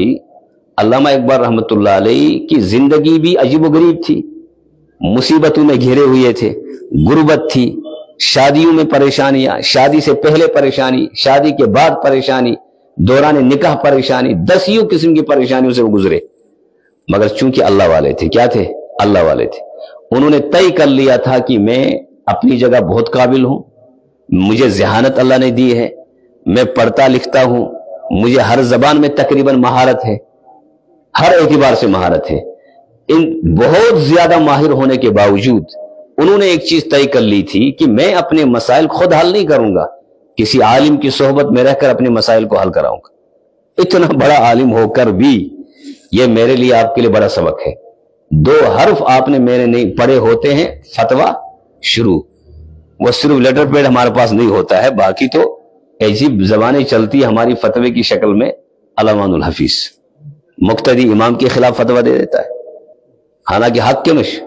S1: اللہ علیہ کی زندگی بھی عجیب و غریب تھی، مصیبتوں میں گھرے ہوئے تھے، غربت تھی، شادیوں میں پریشانیاں، شادی سے پہلے پریشانی، شادی کے بعد پریشانی، دوران نکاح پریشانی، دسیوں قسم کی پریشانیوں سے وہ گزرے۔ مگر چونکہ اللہ والے تھے، کیا تھے؟ اللہ والے تھے۔ انہوں نے طے کر لیا تھا کہ میں اپنی جگہ بہت قابل ہوں، مجھے ذہانت اللہ نے دی ہے، میں پڑھتا لکھتا ہوں، مجھے ہر زبان میں تقریباً مہارت ہے، ہر اعتبار سے مہارت ہے۔ ان بہت زیادہ ماہر ہونے کے باوجود انہوں نے ایک چیز طے کر لی تھی کہ میں اپنے مسائل خود حل نہیں کروں گا، کسی عالم کی صحبت میں رہ کر اپنے مسائل کو حل کراؤں گا۔ اتنا بڑا عالم ہو کر بھی یہ میرے لیے آپ کے لیے بڑا سبق ہے۔ 2 حرف آپ نے میرے نہیں پڑھے ہوتے ہیں، فتویٰ شروع، وہ صرف لیٹر پیڈ ہمارے پاس نہیں ہوتا ہے، باقی تو عجیب زبانیں چلتی ہماری فتوے کی شکل میں۔ علمان الحفیظ مقتدی امام کے خلاف فتویٰ دے دیتا ہے، حالانکہ حق کے مش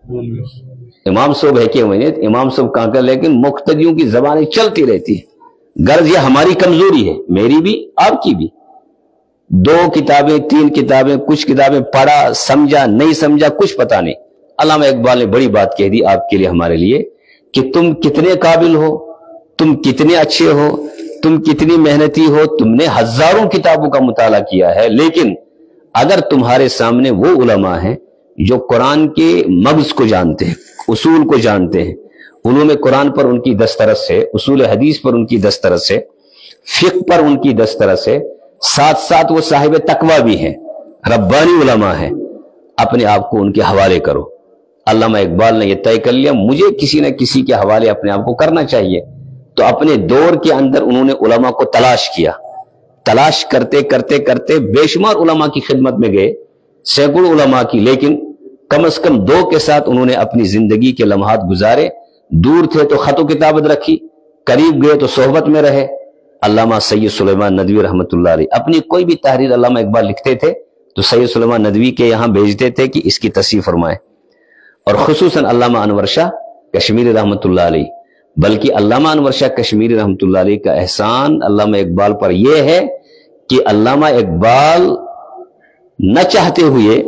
S1: امام صاحب ہے کہ امام صاحب کہاں کر، لیکن مقتدیوں کی زبانیں چلتی رہتی ہیں۔ غرض یہ ہماری کمزوری ہے، میری بھی آپ کی بھی۔ 2 کتابیں 3 کتابیں کچھ کتابیں پڑھا، سمجھا نہیں سمجھا کچھ پتہ نہیں۔ علامہ اقبال نے بڑی بات کہہ دی آپ کے لیے، ہمارے لیے، کہ تم کتنے قابل ہو، تم کتنے اچھے ہو، تم کتنی محنتی ہو، تم نے ہزاروں کتابوں کا مطالعہ کیا ہے، لیکن اگر تمہارے سامنے وہ علماء ہیں جو قرآن کے مغز کو جانتے ہیں، اصول کو جانتے ہیں، انہوں نے قرآن پر ان کی دسترس ہے، اصول حدیث پر ان کی دسترس ہے، فقہ پر ان کی دسترس ہے، ساتھ ساتھ وہ صاحب تقویٰ بھی ہیں، ربانی علماء ہیں، اپنے آپ کو ان کے حوالے کرو۔ علامہ اقبال نے یہ طے کر لیا مجھے کسی نہ کسی کے حوالے اپنے آپ کو کرنا چاہیے، تو اپنے دور کے اندر انہوں نے علماء کو تلاش کیا، تلاش کرتے کرتے کرتے بے شمار علماء کی خدمت میں گئے، سینکڑوں علماء کی، لیکن کم از کم 2 کے ساتھ انہوں نے اپنی زندگی کے لمحات گزارے۔ دور تھے تو خط و کتابت رکھی، قریب گئے تو صحبت میں رہے۔ علامہ سید سلیمان ندوی رحمۃ اللہ علیہ اپنی کوئی بھی تحریر علامہ اقبال لکھتے تھے تو سید سلیمان ندوی کے یہاں بھیجتے تھے کہ اس کی تصحیح فرمائیں، اور خصوصاً علامہ انور شاہ کشمیری رحمۃ اللہ علیہ۔ بلکہ علامہ انور شاہ کشمیری رحمۃ اللہ علیہ کا احسان علامہ اقبال پر یہ ہے کہ علامہ اقبال نہ چاہتے ہوئے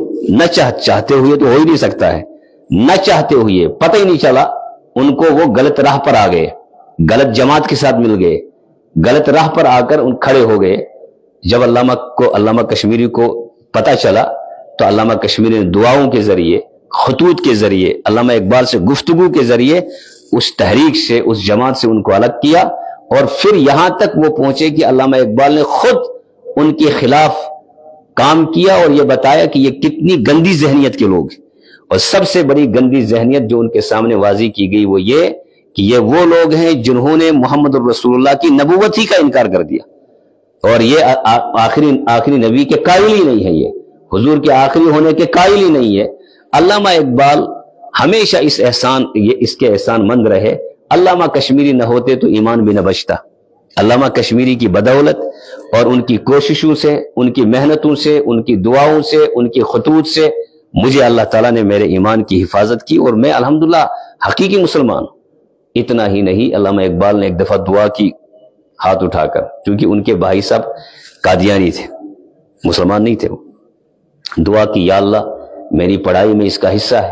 S1: تو ہو ہی نہیں سکتا ہے، نہ چاہتے ہوئے پتہ ہی نہیں چلا ان کو وہ غلط راہ پر آ گئے، غلط جماعت کے ساتھ مل گئے، غلط راہ پر آ کر ان کھڑے ہو گئے۔ جب علامہ کشمیری کو پتہ چلا تو علامہ کشمیری نے دعاؤں کے ذریعے، خطوط کے ذریعے، علامہ اقبال سے گفتگو کے ذریعے اس تحریک سے، اس جماعت سے ان کو الگ کیا، اور پھر یہاں تک وہ پہنچے کہ علامہ اقبال نے خود ان کے خلاف کام کیا اور یہ بتایا کہ یہ کتنی گندی ذہنیت کے لوگ ہیں۔ اور سب سے بڑی گندی ذہنیت جو ان کے سامنے واضح کی گئی وہ یہ کہ یہ وہ لوگ ہیں جنہوں نے محمد الرسول اللہ کی نبوت ہی کا انکار کر دیا، اور یہ آخری نبی کے قائل ہی نہیں ہے، یہ حضور کے آخری ہونے کے قائل ہی نہیں ہے۔ علامہ اقبال ہمیشہ اس کے احسان مند رہے۔ علامہ کشمیری نہ ہوتے تو ایمان بھی نہ بچتا۔ علامہ کشمیری کی بدولت اور ان کی کوششوں سے، ان کی محنتوں سے، ان کی دعاؤں سے، ان کی خطوط سے مجھے اللہ تعالیٰ نے میرے ایمان کی حفاظت کی، اور میں الحمدللہ حقیقی مسلمان ہوں۔ اتنا ہی نہیں، علامہ اقبال نے ایک دفعہ دعا کی ہاتھ اٹھا کر، کیونکہ ان کے بھائی صاحب قادیانی تھے، مسلمان نہیں تھے، وہ دعا کی، یا اللہ میری پڑھائی میں اس کا حصہ ہے،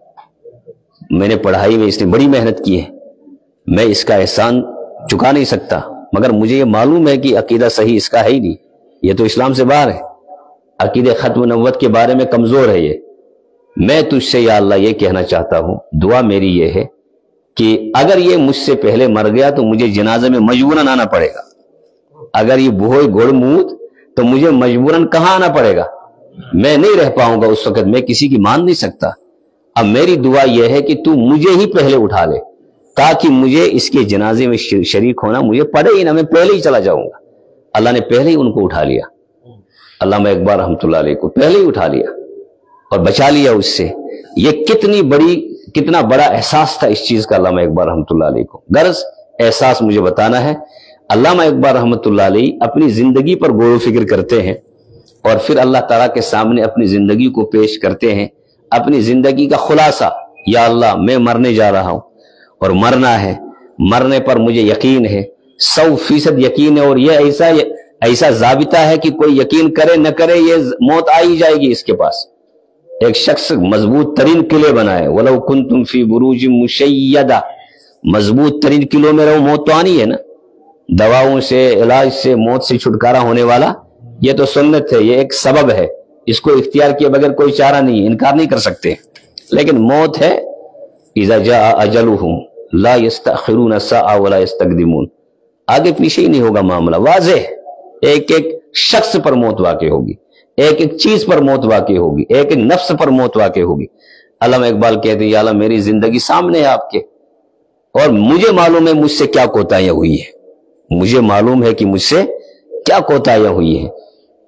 S1: میں نے پڑھائی میں اس نے بڑی محنت کی ہے، میں اس کا احسان چکا نہیں سکتا، مگر مجھے یہ معلوم ہے کہ عقیدہ صحیح اس کا ہے ہی نہیں، یہ تو اسلام سے باہر ہے، عقیدہ ختم نبوت کے بارے میں کمزور ہے یہ۔ میں تجھ سے یا اللہ یہ کہنا چاہتا ہوں، دعا میری یہ ہے کہ اگر یہ مجھ سے پہلے مر گیا تو مجھے جنازے میں مجبوراً آنا پڑے گا، اگر یہ بہوئے گڑ موت تو مجھے مجبوراً کہاں آنا پڑے گا، میں نہیں رہ پاؤں گا اس وقت، میں کسی کی مان نہیں سکتا۔ اب میری دعا یہ ہے کہ تو مجھے ہی پہلے اٹھا لے تاکہ مجھے اس کے جنازے میں شریک ہونا مجھے پڑے ہی نہ، میں پہلے ہی چلا جاؤں گا۔ اللہ نے پہلے ہی ان کو اٹھا لیا، علامہ اقبال رحمۃ اللہ علیہ کو پہلے ہی اٹھا لیا اور بچا لیا اس سے۔ یہ کتنی بڑی کتنا بڑا احساس تھا اس چیز کا علامہ اقبال رحمۃ اللہ علیہ کو. غرض احساس مجھے بتانا ہے. علامہ اقبال رحمۃ اللہ علیہ اپنی زندگی پر غور و فکر کرتے ہیں اور پھر اللہ تعالیٰ کے سامنے اپنی زندگی کو پیش کرتے ہیں, اپنی زندگی کا خلاصہ. یا اللہ میں مرنے جا رہا ہوں اور مرنا ہے, مرنے پر مجھے یقین ہے, 100% یقین ہے, اور یہ ایسا ضابطہ ہے کہ کوئی یقین کرے نہ کرے یہ موت آ ہی جائے گی اس کے پاس. ایک شخص مضبوط ترین قلعے بنائے, وَلَوْ كُنْتُمْ فِي بُرُوجٍ مُشَيَّدَةٍ, مضبوط ترین قلعوں میں رہو, موت تو آنی ہے نا. دواؤں سے, علاج سے موت سے چھٹکارا ہونے والا یہ تو سنت ہے, یہ ایک سبب ہے, اس کو اختیار کیے بغیر کوئی چارہ نہیں ہے, انکار نہیں کر سکتے. لیکن موت ہے اذا جاء اجلهم لا يستأخرون ساعة ولا يستقدمون, آگے پیچھے ہی نہیں ہوگا معاملہ, واضح ہے. ایک ایک شخص پر موت واقع ہوگی, ایک ایک چیز پر موت واقع ہوگی, ایک ایک نفس پر موت واقع ہوگی. علامہ اقبال کہتے ہیں یا اللہ میری زندگی سامنے ہے آپ کے, اور مجھے معلوم ہے مجھ سے کیا کوتاہیاں ہوئی ہیں, مجھے معلوم ہے کہ مجھ سے کیا کوتاہیاں ہوئی ہیں.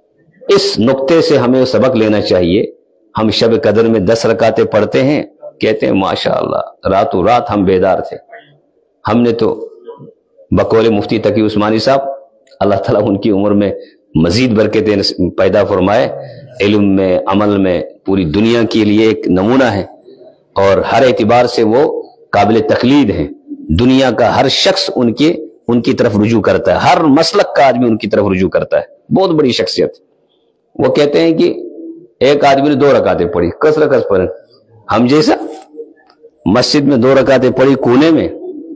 S1: اس نقطے سے ہمیں سبق لینا چاہیے. ہم شب قدر میں 10 رکعتیں پڑھتے ہیں, کہتے ہیں ماشاءاللہ راتوں رات ہم بیدار تھے. ہم نے تو بقول مفتی تقی عثمانی صاحب, اللہ تعالیٰ ان کی عمر میں مزید برکتیں پیدا فرمائے, علم میں, عمل میں, پوری دنیا کے لیے ایک نمونہ ہے, اور ہر اعتبار سے وہ قابل تقلید ہیں. دنیا کا ہر شخص ان کی طرف رجوع کرتا ہے, ہر مسلک کا آدمی ان کی طرف رجوع کرتا ہے. بہت بڑی شخصیت. وہ کہتے ہیں کہ ایک آدمی نے 2 رکعتیں پڑھی, کس رکعت پڑھیں, ہم جیسا مسجد میں 2 رکعتیں پڑھی کونے میں,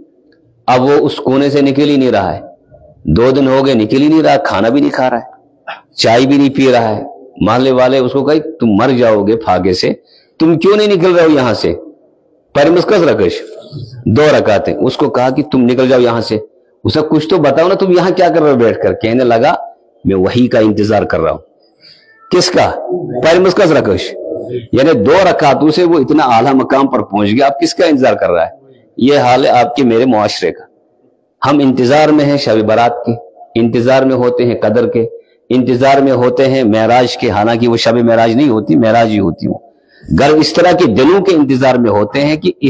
S1: اب وہ اس کونے سے نکل ہی نہیں رہا ہے. 2 دن ہو گئے نکل ہی نہیں رہا, کھانا بھی نہیں کھا رہا ہے, چائے بھی نہیں پی رہا ہے. محلے والے اس کو کہے تم مر جاؤ گے پھاگے سے, تم کیوں نہیں نکل رہے ہو یہاں سے, پر مسکس رکش 2 رکعتیں. اس کو کہا کہ تم نکل جاؤ یہاں سے. اسے کچھ تو بتاؤ نا, تم یہاں کیا کر رہے ہو بیٹھ کر. کہنے لگا میں وحی کا انتظار کر رہا ہوں. کس کا؟ پر مسکس رکش. یعنی 2 رکعتوں سے وہ اتنا اعلیٰ مقام پر پہنچ گیا, آپ کس کا انتظار کر رہا ہے؟ یہ حال ہے آپ کے میرے معاشرے کا. ہم انتظار میں ہیں شب برات کے, انتظار میں ہوتے ہیں قدر کے, انتظار میں ہوتے ہیں معراج کے, حالانکہ وہ شب معراج نہیں ہوتی, معراج ہی ہوتی ہوں. گر اس طرح کے دلوں کے انتظار میں ہوتے ہیں کہ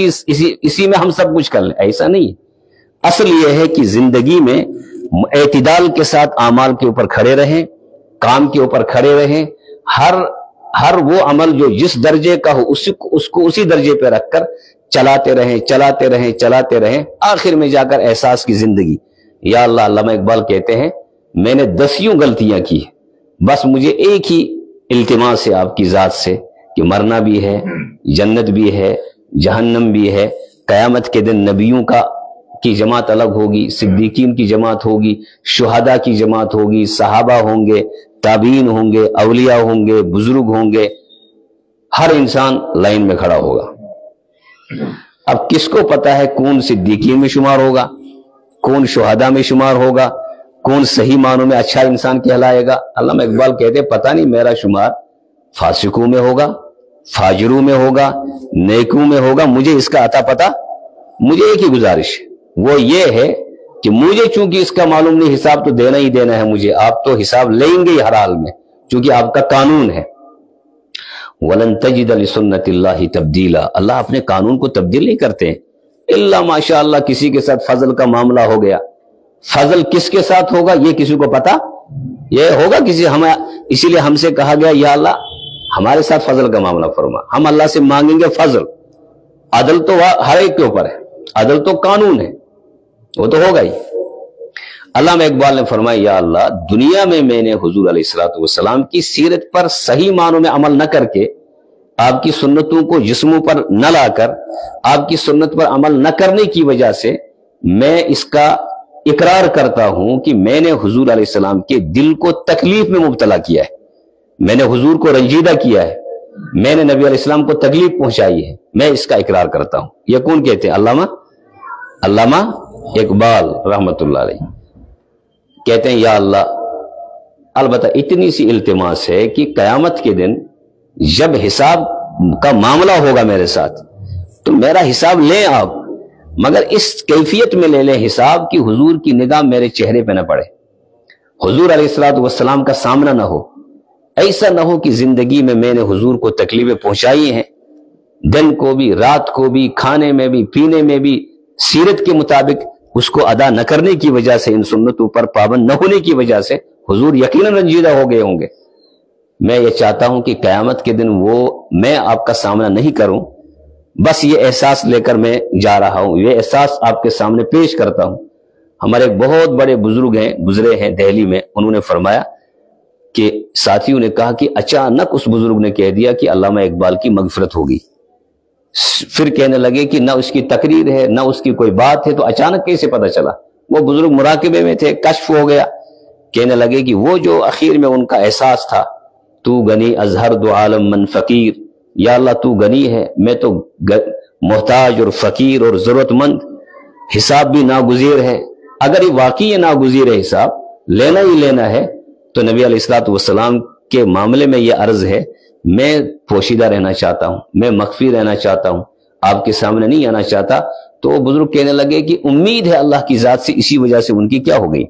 S1: اسی میں ہم سب کچھ کر لیں, ایسا نہیں ہے. اصل یہ ہے کہ زندگی میں اعتدال کے ساتھ اعمال کے اوپر کھڑے رہیں, کام کے اوپر کھڑے رہیں. ہر وہ عمل جو جس درجے کا ہو اس کو اسی درجے پہ رکھ کر چلاتے رہیں. آخر میں جا کر احساس کی زندگی. یا اللہ, علامہ اقبال کہتے ہیں میں نے 10 غلطیاں کی, بس مجھے ایک ہی التماس ہے آپ کی ذات سے کہ مرنا بھی ہے, جنت بھی ہے, جہنم بھی ہے. قیامت کے دن نبیوں کی جماعت الگ ہوگی, صدیقین کی جماعت ہوگی, شہداء کی جماعت ہوگی, صحابہ ہوں گے, تابعین ہوں گے, اولیاء ہوں گے, بزرگ ہوں گے. ہر انسان لائن میں کھڑا ہوگا. اب کس کو پتا ہے کون صدیقین میں شمار ہوگا, کون شہداء میں شمار ہوگا, کون صحیح معنوں میں اچھا انسان کہلائے گا. علامہ اقبال کہتے ہیں پتہ نہیں میرا شمار فاسقوں میں ہوگا, فاجروں میں ہوگا, نیکوں میں ہوگا, مجھے اس کا عطا پتہ. مجھے ایک ہی گزارش وہ یہ ہے کہ مجھے چونکہ اس کا معلوم نہیں, حساب تو دینا ہی دینا ہے مجھے. آپ تو حساب لیں گے ہی ہر حال میں, چونکہ آپ کا قانون ہے. وَلَن تَجِدَ لِسُنَّتِ اللَّهِ تَبْدِيلًا, اللہ اپنے قانون کو تبدیل نہیں کرتے ہیں. الا ماشاء اللہ کسی کے ساتھ فضل کا معاملہ ہو گیا. فضل کس کے ساتھ ہوگا یہ کسی کو پتا, یہ ہوگا کسی اسی لیے ہم سے کہا گیا یا اللہ ہمارے ساتھ فضل کا معاملہ فرما. ہم اللہ سے مانگیں گے فضل. عدل تو ہر ایک کے اوپر ہے, عدل تو قانون ہے, وہ تو ہوگا ہی. علامہ اقبال نے فرمایا یا اللہ دنیا میں نے حضور علیہ الصلوۃ والسلام کی سیرت پر صحیح معنوں میں عمل نہ کر کے, آپ کی سنتوں کو جسموں پر نہ لا کر, آپ کی سنت پر عمل نہ کرنے کی وجہ سے میں اس کا اقرار کرتا ہوں کہ میں نے حضور علیہ السلام کے دل کو تکلیف میں مبتلا کیا ہے, میں نے حضور کو رنجیدہ کیا ہے, میں نے نبی علیہ السلام کو تکلیف پہنچائی ہے, میں اس کا اقرار کرتا ہوں. یہ کون کہتے ہیں؟ علامہ اقبال رحمت اللہ علیہ کہتے ہیں یا اللہ البتہ اتنی سی التماس ہے کہ قیامت کے دن جب حساب کا معاملہ ہوگا میرے ساتھ تو میرا حساب لیں آپ, مگر اس کیفیت میں لے لیں حساب کہ حضور کی نگاہ میرے چہرے پہ نہ پڑے, حضور علیہ الصلوۃ والسلام کا سامنا نہ ہو. ایسا نہ ہو کہ زندگی میں نے حضور کو تکلیفیں پہنچائی ہیں, دن کو بھی رات کو بھی کھانے میں بھی پینے میں بھی سیرت کے مطابق اس کو ادا نہ کرنے کی وجہ سے، ان سنتوں پر پابند نہ ہونے کی وجہ سے حضور یقیناً رنجیدہ ہو گئے ہوں گے۔ میں یہ چاہتا ہوں کہ قیامت کے دن وہ میں آپ کا سامنا نہیں کروں، بس یہ احساس لے کر میں جا رہا ہوں، یہ احساس آپ کے سامنے پیش کرتا ہوں۔ ہمارے ایک بہت بڑے بزرگ ہیں، گزرے ہیں دہلی میں، انہوں نے فرمایا کہ ساتھیوں نے کہا کہ اچانک اس بزرگ نے کہہ دیا کہ علامہ اقبال کی مغفرت ہوگی۔ پھر کہنے لگے کہ نہ اس کی تقریر ہے نہ اس کی کوئی بات ہے، تو اچانک کیسے پتہ چلا؟ وہ بزرگ مراقبے میں تھے، کشف ہو گیا۔ کہنے لگے کہ وہ جو اخیر میں ان کا احساس تھا، تو غنی ازہر دو عالم من فقیر، یا اللہ تو غنی ہے، میں تو محتاج اور فقیر اور ضرورت مند، حساب بھی ناگزیر ہے۔ اگر یہ واقعی یہ ناگزیر ہے، حساب لینا ہی لینا ہے، تو نبی علیہ الصلوۃ والسلام کے معاملے میں یہ عرض ہے، میں پوشیدہ رہنا چاہتا ہوں، میں مخفی رہنا چاہتا ہوں، آپ کے سامنے نہیں آنا چاہتا۔ تو وہ بزرگ کہنے لگے کہ امید ہے اللہ کی ذات سے، اسی وجہ سے ان کی کیا ہو گئی؟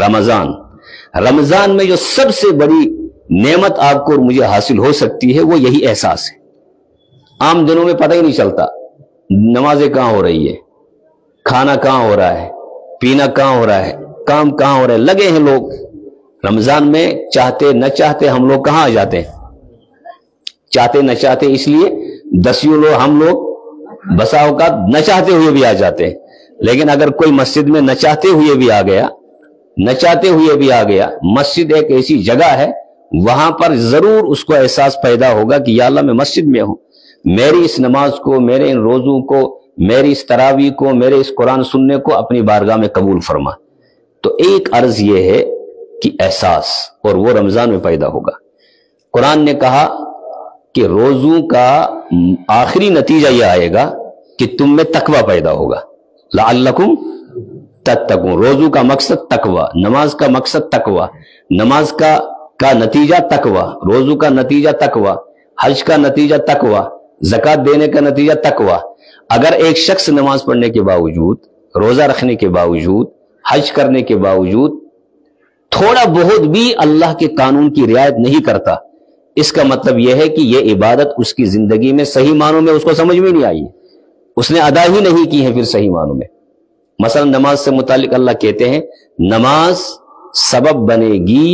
S1: رمضان میں جو سب سے بڑی نعمت آپ کو اور مجھے حاصل ہو سکتی ہے وہ یہی احساس ہے۔ عام دنوں میں پتہ ہی نہیں چلتا نمازیں کہاں ہو رہی ہے، کھانا کہاں ہو رہا ہے، پینا کہاں ہو رہا ہے، کام کہاں ہو رہا ہے، لگے ہیں لوگ۔ رمضان میں چاہتے نہ چاہتے ہم لوگ کہاں آ جاتے ہیں؟ چاہتے نہ چاہتے، اس لیے دسیوں لوگ ہم لوگ بسا اوقات نہ چاہتے ہوئے بھی آ جاتے ہیں۔ لیکن اگر کوئی مسجد میں نہ چاہتے ہوئے بھی آ گیا، نہ چاہتے ہوئے بھی آ گیا، مسجد ایک ایسی جگہ ہے وہاں پر ضرور اس کو احساس پیدا ہوگا کہ یا اللہ میں مسجد میں ہوں، میری اس نماز کو، میرے ان روزوں کو، میری اس تراویح کو، میرے اس قرآن سننے کو اپنی بارگاہ میں قبول فرما۔ تو ایک عرض یہ ہے کہ احساس، اور وہ رمضان میں پیدا ہوگا۔ قرآن نے کہا کہ روزوں کا آخری نتیجہ یہ آئے گا کہ تم میں تقوی پیدا ہوگا، لعلکم تتقون۔ روزوں کا مقصد تقوی، نماز کا مقصد تقوی، نماز کا نتیجہ تقوی، روزوں کا نتیجہ تقوی، حج کا نتیجہ تقوی، زکوٰۃ دینے کا نتیجہ تقوی۔ اگر ایک شخص نماز پڑھنے کے باوجود، روزہ رکھنے کے باوجود، حج کرنے کے باوجود تھوڑا بہت بھی اللہ کے قانون کی رعایت نہیں کرتا، اس کا مطلب یہ ہے کہ یہ عبادت اس کی زندگی میں صحیح معنوں میں اس کو سمجھ میں نہیں آئی، اس نے ادا ہی نہیں کی ہے پھر صحیح معنوں میں۔ مثلا نماز سے متعلق اللہ کہتے ہیں نماز سبب بنے گی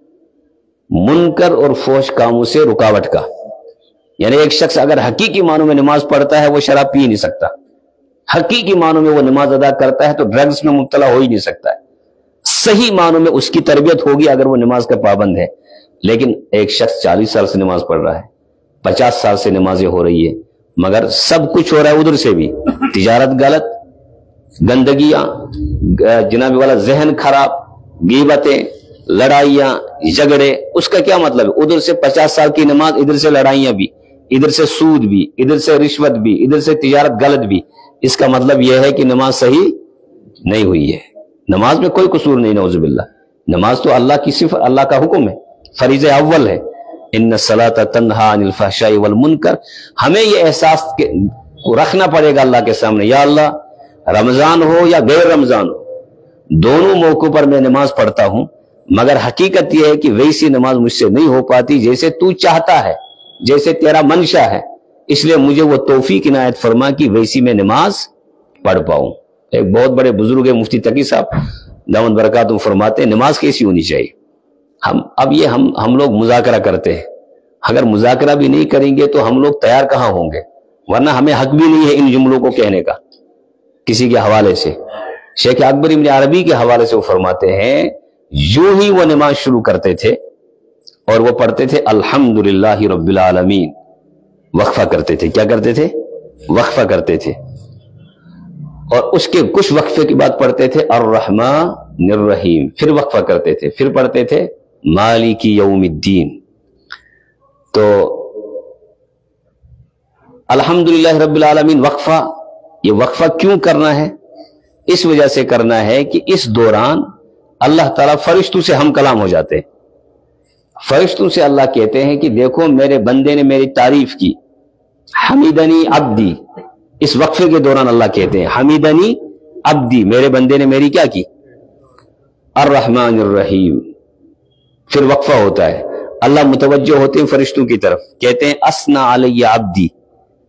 S1: منکر اور فحش کاموں سے رکاوٹ کا، یعنی ایک شخص اگر حقیقی معنوں میں نماز پڑھتا ہے وہ شراب پی نہیں سکتا، حقیقی معنوں میں وہ نماز ادا کرتا ہے تو ڈرگز میں مبتلا ہو ہی نہیں سکتا ہے، صحیح معنوں میں اس کی تربیت ہوگی اگر وہ نماز کا پابند ہے۔ لیکن ایک شخص 40 سال سے نماز پڑھ رہا ہے، 50 سال سے نمازیں ہو رہی ہے، مگر سب کچھ ہو رہا ہے ادھر سے بھی، تجارت غلط، گندگیاں، جناب والا ذہن خراب، غیبتیں، لڑائیاں، جھگڑے، اس کا کیا مطلب ہے؟ ادھر سے 50 سال کی نماز، ادھر سے لڑائیاں بھی، ادھر سے سود بھی، ادھر سے رشوت بھی، ادھر سے تجارت غلط بھی۔ اس کا مطلب یہ ہے کہ نماز صحیح نہیں ہوئی ہے، نماز میں کوئی قصور نہیں، نعوذ باللہ۔ نماز تو اللہ کی صفت، اللہ کا حکم ہے، فریضہ اول ہے، ان الصلاۃ تنہی عن الفحشاء والمنکر۔ ہمیں یہ احساس رکھنا پڑے گا اللہ کے سامنے، یا اللہ رمضان ہو یا غیر رمضان ہو، دونوں موقعوں پر میں نماز پڑھتا ہوں، مگر حقیقت یہ ہے کہ ویسی نماز مجھ سے نہیں ہو پاتی جیسے تو چاہتا ہے، جیسے تیرا منشا ہے، اس لیے مجھے وہ توفیق عنایت فرما کہ ویسی میں نماز پڑھ پاؤں۔ ایک بہت بڑے بزرگ ہیں مفتی تقی صاحب دامت برکاتہ فرماتے ہیں نماز کیسی ہونی چاہیے۔ ہم لوگ مذاکرہ کرتے ہیں، اگر مذاکرہ بھی نہیں کریں گے تو ہم لوگ تیار کہاں ہوں گے؟ ورنہ ہمیں حق بھی نہیں ہے ان جملوں کو کہنے کا کسی کے حوالے سے۔ شیخ اکبر ابن عربی کے حوالے سے وہ فرماتے ہیں یوں ہی وہ نماز شروع کرتے تھے اور وہ پڑھتے تھے الحمدللہ رب العالمین، وقفہ کرتے تھے۔ کیا کرتے تھے؟ وقفہ کرتے تھے، اور اس کے کچھ وقفے کے بعد پڑھتے تھے الرحمن الرحیم، پھر وقفہ کرتے تھے، پھر پڑھتے تھے مالک یوم الدین۔ تو الحمدللہ رب العالمین وقفہ، یہ وقفہ کیوں کرنا ہے؟ اس وجہ سے کرنا ہے کہ اس دوران اللہ تعالیٰ فرشتوں سے ہم کلام ہو جاتے ہیں۔ فرشتوں سے اللہ کہتے ہیں کہ دیکھو میرے بندے نے میری تعریف کی، حمیدنی عبدی۔ اس وقفے کے دوران اللہ کہتے ہیں حمیدنی عبدی، میرے بندے نے میری کیا کی؟ الرحمن الرحیم۔ پھر وقفہ ہوتا ہے، اللہ متوجہ ہوتے ہیں فرشتوں کی طرف، کہتے ہیں اسنا علی عبدی،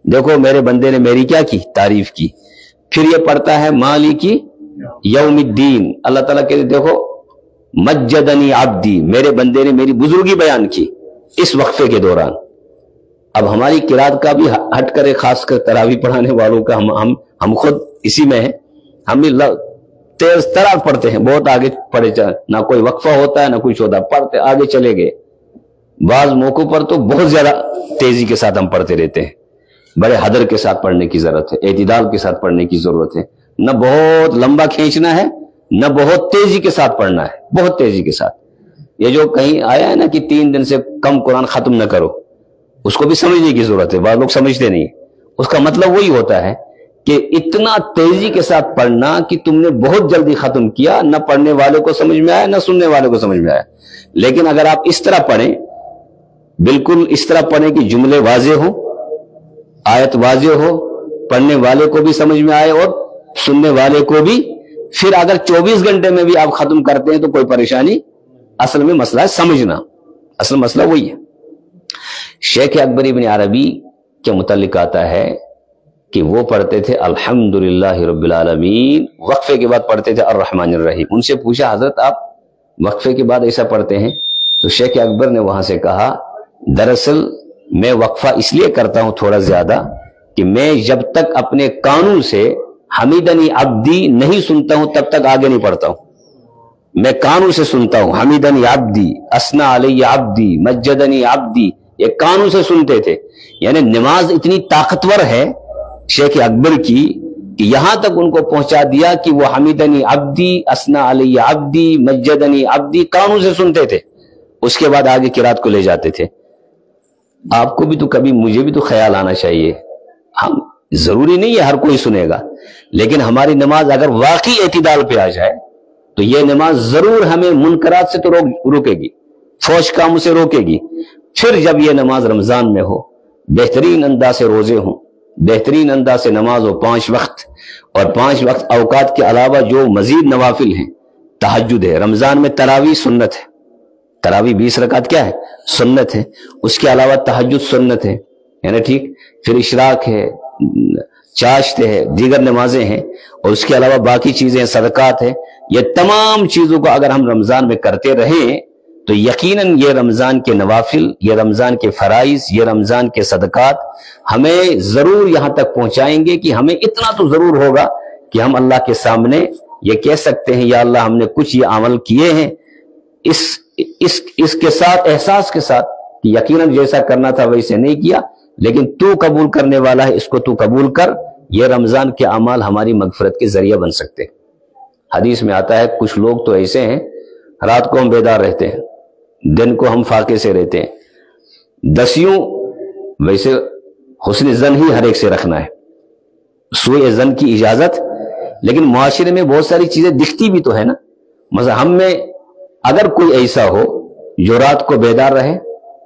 S1: دیکھو میرے بندے نے میری کیا کی؟ تعریف کی. پھر یہ پڑھتا ہے مالکی یوم الدین. اللہ تعالیٰ کہتے دیکھو مجدنی عبدی، میرے بندے نے میری بزرگی بیان کی اس وقفے کے دوران. اب ہماری قرات کا بھی ہٹ کرے، خاص کر تراویح پڑھانے والوں کا، ہم خود اسی میں ہیں. ہم بھی تیز ترار پڑھتے ہیں، بہت آگے پڑھے، نہ کوئی وقفہ ہوتا ہے نہ کچھ ہوتا، پڑھتے آگے چلے گئے. بعض موقعوں پر تو بہت زیادہ تیزی کے ساتھ ہم پڑھتے رہتے ہیں. بڑے حذر کے ساتھ پڑھنے کی ضرورت ہے، اعتدال کے ساتھ پڑھنے کی ضرورت ہے. نہ بہت لمبا کھینچنا ہے نہ بہت تیزی کے ساتھ پڑھنا ہے، بہت تیزی کے ساتھ. یہ جو کہیں آیا ہے نا کہ 3 دن سے کم قرآن ختم نہ کرو، اس کو بھی سمجھنے کی ضرورت ہے. بعض لوگ سمجھتے نہیں. اس کا مطلب وہی ہوتا ہے کہ اتنا تیزی کے ساتھ پڑھنا کہ تم نے بہت جلدی ختم کیا، نہ پڑھنے والے کو سمجھ میں آیا نہ سننے والے کو سمجھ میں آیا. لیکن اگر آپ اس طرح پڑھیں، بالکل اس طرح پڑھیں کہ جملے واضح ہوں، آیت واضح ہو، پڑھنے والے کو بھی سمجھ میں آئے اور سننے والے کو بھی، پھر اگر 24 گھنٹے میں بھی آپ ختم کرتے ہیں تو کوئی پریشانی. اصل میں مسئلہ ہے سمجھنا، اصل مسئلہ وہی ہے. شیخ اکبر ابن عربی کے متعلق آتا ہے کہ وہ پڑھتے تھے الحمدللہ رب العالمین، وقفے کے بعد پڑھتے تھے الرحمن الرحیم. ان سے پوچھا حضرت آپ وقفے کے بعد ایسا پڑھتے ہیں؟ تو شیخ اکبر نے وہاں سے کہا دراصل میں وقفہ اس لیے کرتا ہوں تھوڑا زیادہ کہ میں جب تک اپنے قانون سے حمیدنی عبدی نہیں سنتا ہوں تب تک آگے نہیں پڑھتا ہوں. میں قانون سے سنتا ہوں، حمیدنی عبدی، اسنا علی عبدی، مجدنی عبدی، یہ قانون سے سنتے تھے. یعنی نماز اتنی طاقتور ہے شیخ اکبر کی کہ یہاں تک ان کو پہنچا دیا کہ وہ حمیدنی عبدی، اسنا علی عبدی، مجدنی عبدی قانون سے سنتے تھے، اس کے بعد آگے قرات کو لے جاتے تھے. آپ کو بھی تو کبھی، مجھے بھی تو خیال آنا چاہیے. ہم ضروری نہیں ہے ہر کوئی سنے گا، لیکن ہماری نماز اگر واقعی اعتدال پہ آ جائے تو یہ نماز ضرور ہمیں منکرات سے تو روکے گی، فوش کاموں سے روکے گی. پھر جب یہ نماز رمضان میں ہو، بہترین انداز سے روزے ہوں، بہترین انداز سے نماز ہو 5 وقت، اور 5 وقت اوقات کے علاوہ جو مزید نوافل ہیں، تہجد ہے، رمضان میں تراویح سنت ہے، تراویح 20 رکعت کیا ہے؟ سنت ہے. اس کے علاوہ تہجد سنت ہے، یعنی ٹھیک. پھر اشراق ہے، چاشت ہے، دیگر نمازیں ہیں، اور اس کے علاوہ باقی چیزیں ہیں، صدقات ہے. یہ تمام چیزوں کو اگر ہم رمضان میں کرتے رہیں تو یقیناً یہ رمضان کے نوافل، یہ رمضان کے فرائض، یہ رمضان کے صدقات ہمیں ضرور یہاں تک پہنچائیں گے کہ ہمیں اتنا تو ضرور ہوگا کہ ہم اللہ کے سامنے یہ کہہ سکتے ہیں یا اللہ ہم نے کچھ یہ عمل کیے ہیں اس کے ساتھ، احساس کے ساتھ کہ یقیناً جیسا کرنا تھا ویسے نہیں کیا، لیکن تو قبول کرنے والا ہے، اس کو تو قبول کر. یہ رمضان کے اعمال ہماری مغفرت کے ذریعہ بن سکتے ہیں. حدیث میں آتا ہے کچھ لوگ تو ایسے ہیں رات کو ہم بیدار رہتے ہیں، دن کو ہم فاقے سے رہتے ہیں. دسیوں ویسے حسن زن ہی ہر ایک سے رکھنا ہے، سوء زن کی اجازت، لیکن معاشرے میں بہت ساری چیزیں دکھتی بھی تو ہے نا. مثلا ہم میں اگر کوئی ایسا ہو جو رات کو بیدار رہے،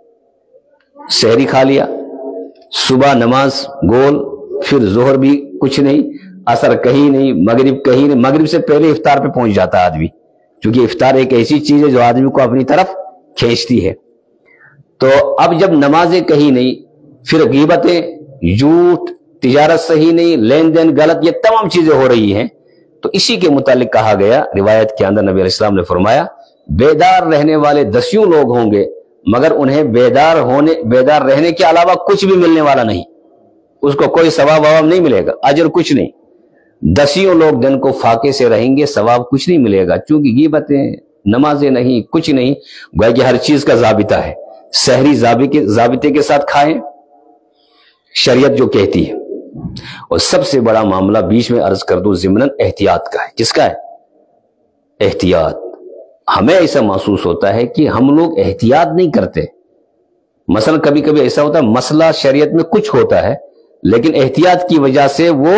S1: سحری کھا لیا، صبح نماز گول، پھر ظہر بھی کچھ نہیں، عصر کہیں نہیں، مغرب کہیں نہیں، مغرب سے پہلے افطار پہ پہنچ جاتا آدمی، کیونکہ افطار ایک ایسی چیز ہے جو آدمی کو اپنی طرف کھینچتی ہے. تو اب جب نمازیں کہیں نہیں، پھر غیبتیں، جھوٹ، تجارت صحیح نہیں، لین دین غلط، یہ تمام چیزیں ہو رہی ہیں. تو اسی کے متعلق کہا گیا روایت کے اندر، نبی علیہ السلام نے فرمایا بیدار رہنے والے 10 لوگ ہوں گے مگر انہیں بیدار رہنے کے علاوہ کچھ بھی ملنے والا نہیں، اس کو کوئی ثواب وواب نہیں ملے گا، اجر کچھ نہیں. 10 لوگ دن کو فاقے سے رہیں گے، ثواب کچھ نہیں ملے گا، چونکہ غیبتیں، نمازیں نہیں، کچھ نہیں. گویا کہ ہر چیز کا ضابطہ ہے. سحری ضابطے کے ساتھ کھائیں، شریعت جو کہتی ہے. اور سب سے بڑا معاملہ بیچ میں عرض کر دوں ضمناً احتیاط کا ہے. کس کا ہے؟ احتیاط. ہمیں ایسا محسوس ہوتا ہے کہ ہم لوگ احتیاط نہیں کرتے. مثلا کبھی کبھی ایسا ہوتا ہے مسئلہ شریعت میں کچھ ہوتا ہے لیکن احتیاط کی وجہ سے وہ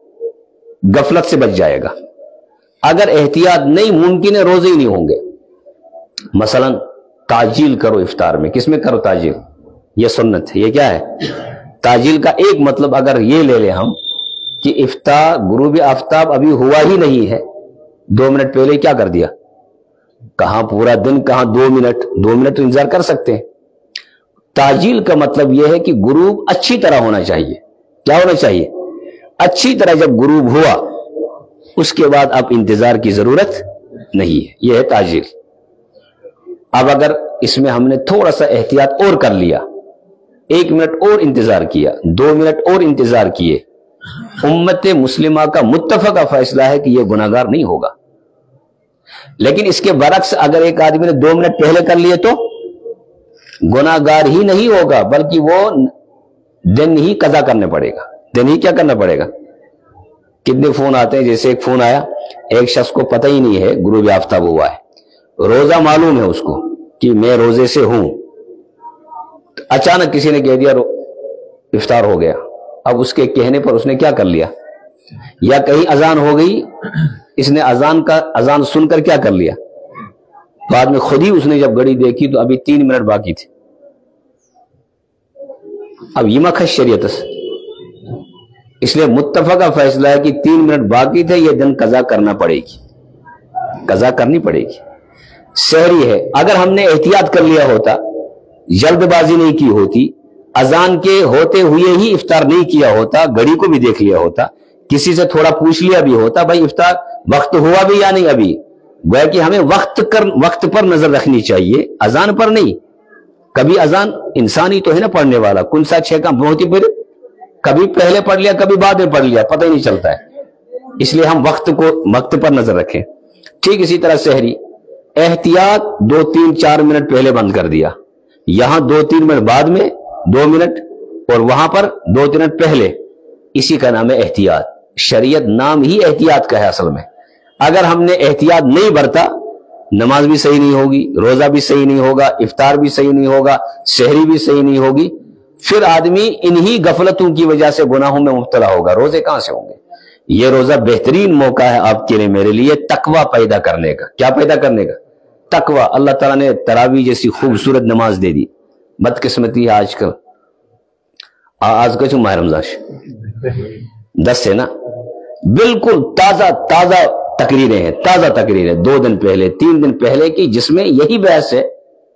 S1: غفلت سے بچ جائے گا. اگر احتیاط نہیں، ممکن ہے روزے ہی نہیں ہوں گے. مثلا تاجیل کرو افطار میں. کس میں کرو تاجیل؟ یہ سنت ہے. یہ کیا ہے؟ تاجیل کا ایک مطلب اگر یہ لے لیں ہم کہ افطار، غروب آفتاب ابھی ہوا ہی نہیں ہے، 2 منٹ پہلے کیا کر دیا؟ کہاں پورا دن، کہاں 2 منٹ، 2 منٹ تو انتظار کر سکتے ہیں. تاجیل کا مطلب یہ ہے کہ غروب اچھی طرح ہونا چاہیے، کیا ہونا چاہیے؟ اچھی طرح جب غروب ہوا اس کے بعد اب انتظار کی ضرورت نہیں ہے، یہ ہے تاجیل۔ اب اگر اس میں ہم نے تھوڑا سا احتیاط اور کر لیا، 1 منٹ اور انتظار کیا، 2 منٹ اور انتظار کیے، امت مسلمہ کا متفقہ فیصلہ ہے کہ یہ گناہگار نہیں ہوگا۔ لیکن اس کے برعکس اگر ایک آدمی نے 2 منٹ پہلے کر لیے تو گناہگار ہی نہیں ہوگا، بلکہ وہ دن ہی قضا کرنے پڑے گا۔ دن ہی کیا کرنا پڑے گا؟ کتنے فون آتے ہیں، جیسے ایک فون آیا، ایک شخص کو پتہ ہی نہیں ہے غروب آفتاب ہوا ہے، روزہ معلوم ہے اس کو کہ میں روزے سے ہوں، اچانک کسی نے کہہ دیا افطار ہو گیا۔ اب اس کے کہنے پر اس نے کیا کر لیا؟ یا کہیں اذان ہو گئی، اس نے اذان سن کر کیا کر لیا؟ بعد میں خود ہی اس نے جب گھڑی دیکھی تو ابھی 3 منٹ باقی تھے۔ اب یہ مکھش شریعت، اس لیے متفقہ فیصلہ ہے کہ 3 منٹ باقی تھے، یہ دن قضا کرنا پڑے گی، قضا کرنی پڑے گی۔ سحری ہے، اگر ہم نے احتیاط کر لیا ہوتا، جلد بازی نہیں کی ہوتی، اذان کے ہوتے ہوئے ہی افطار نہیں کیا ہوتا، گھڑی کو بھی دیکھ لیا ہوتا، کسی سے تھوڑا پوچھ لیا بھی ہوتا بھائی افطار وقت ہوا بھی یا نہیں ابھی، گویا کہ ہمیں وقت پر نظر رکھنی چاہیے، اذان پر نہیں۔ کبھی اذان انسانی تو ہے نا پڑھنے والا، کن سا 6 کا بہت ہی بڑے، کبھی پہلے پڑھ لیا کبھی بعد میں پڑھ لیا، پتہ ہی نہیں چلتا ہے، اس لیے ہم وقت پر نظر رکھیں۔ ٹھیک اسی طرح سحری، احتیاط 2 3 4 منٹ پہلے بند کر دیا، یہاں 2 3 منٹ بعد میں 2 منٹ، اور وہاں پر 2 3 منٹ پہلے، اسی کا نام ہے احتیاط۔ شریعت نام ہی احتیاط کا ہے اصل میں۔ اگر ہم نے احتیاط نہیں برتا، نماز بھی صحیح نہیں ہوگی، روزہ بھی صحیح نہیں ہوگا، افطار بھی صحیح نہیں ہوگا، سحری بھی صحیح نہیں ہوگی، پھر آدمی انہی غفلتوں کی وجہ سے گناہوں میں مبتلا ہوگا۔ روزے کہاں سے ہوں گے؟ یہ روزہ بہترین موقع ہے آپ کے لیے، میرے لیے، تقوی پیدا کرنے کا۔ کیا پیدا کرنے کا؟ تقوی۔ اللہ تعالیٰ نے تراویح جیسی خوبصورت نماز دے دی، بدقسمتی ہے آج کل، آج کا ماہ رمضان 10 ہے نا، بالکل تازہ تقریریں ہیں، تازہ تقریریں 2 دن پہلے 3 دن پہلے کی، جس میں یہی بحث ہے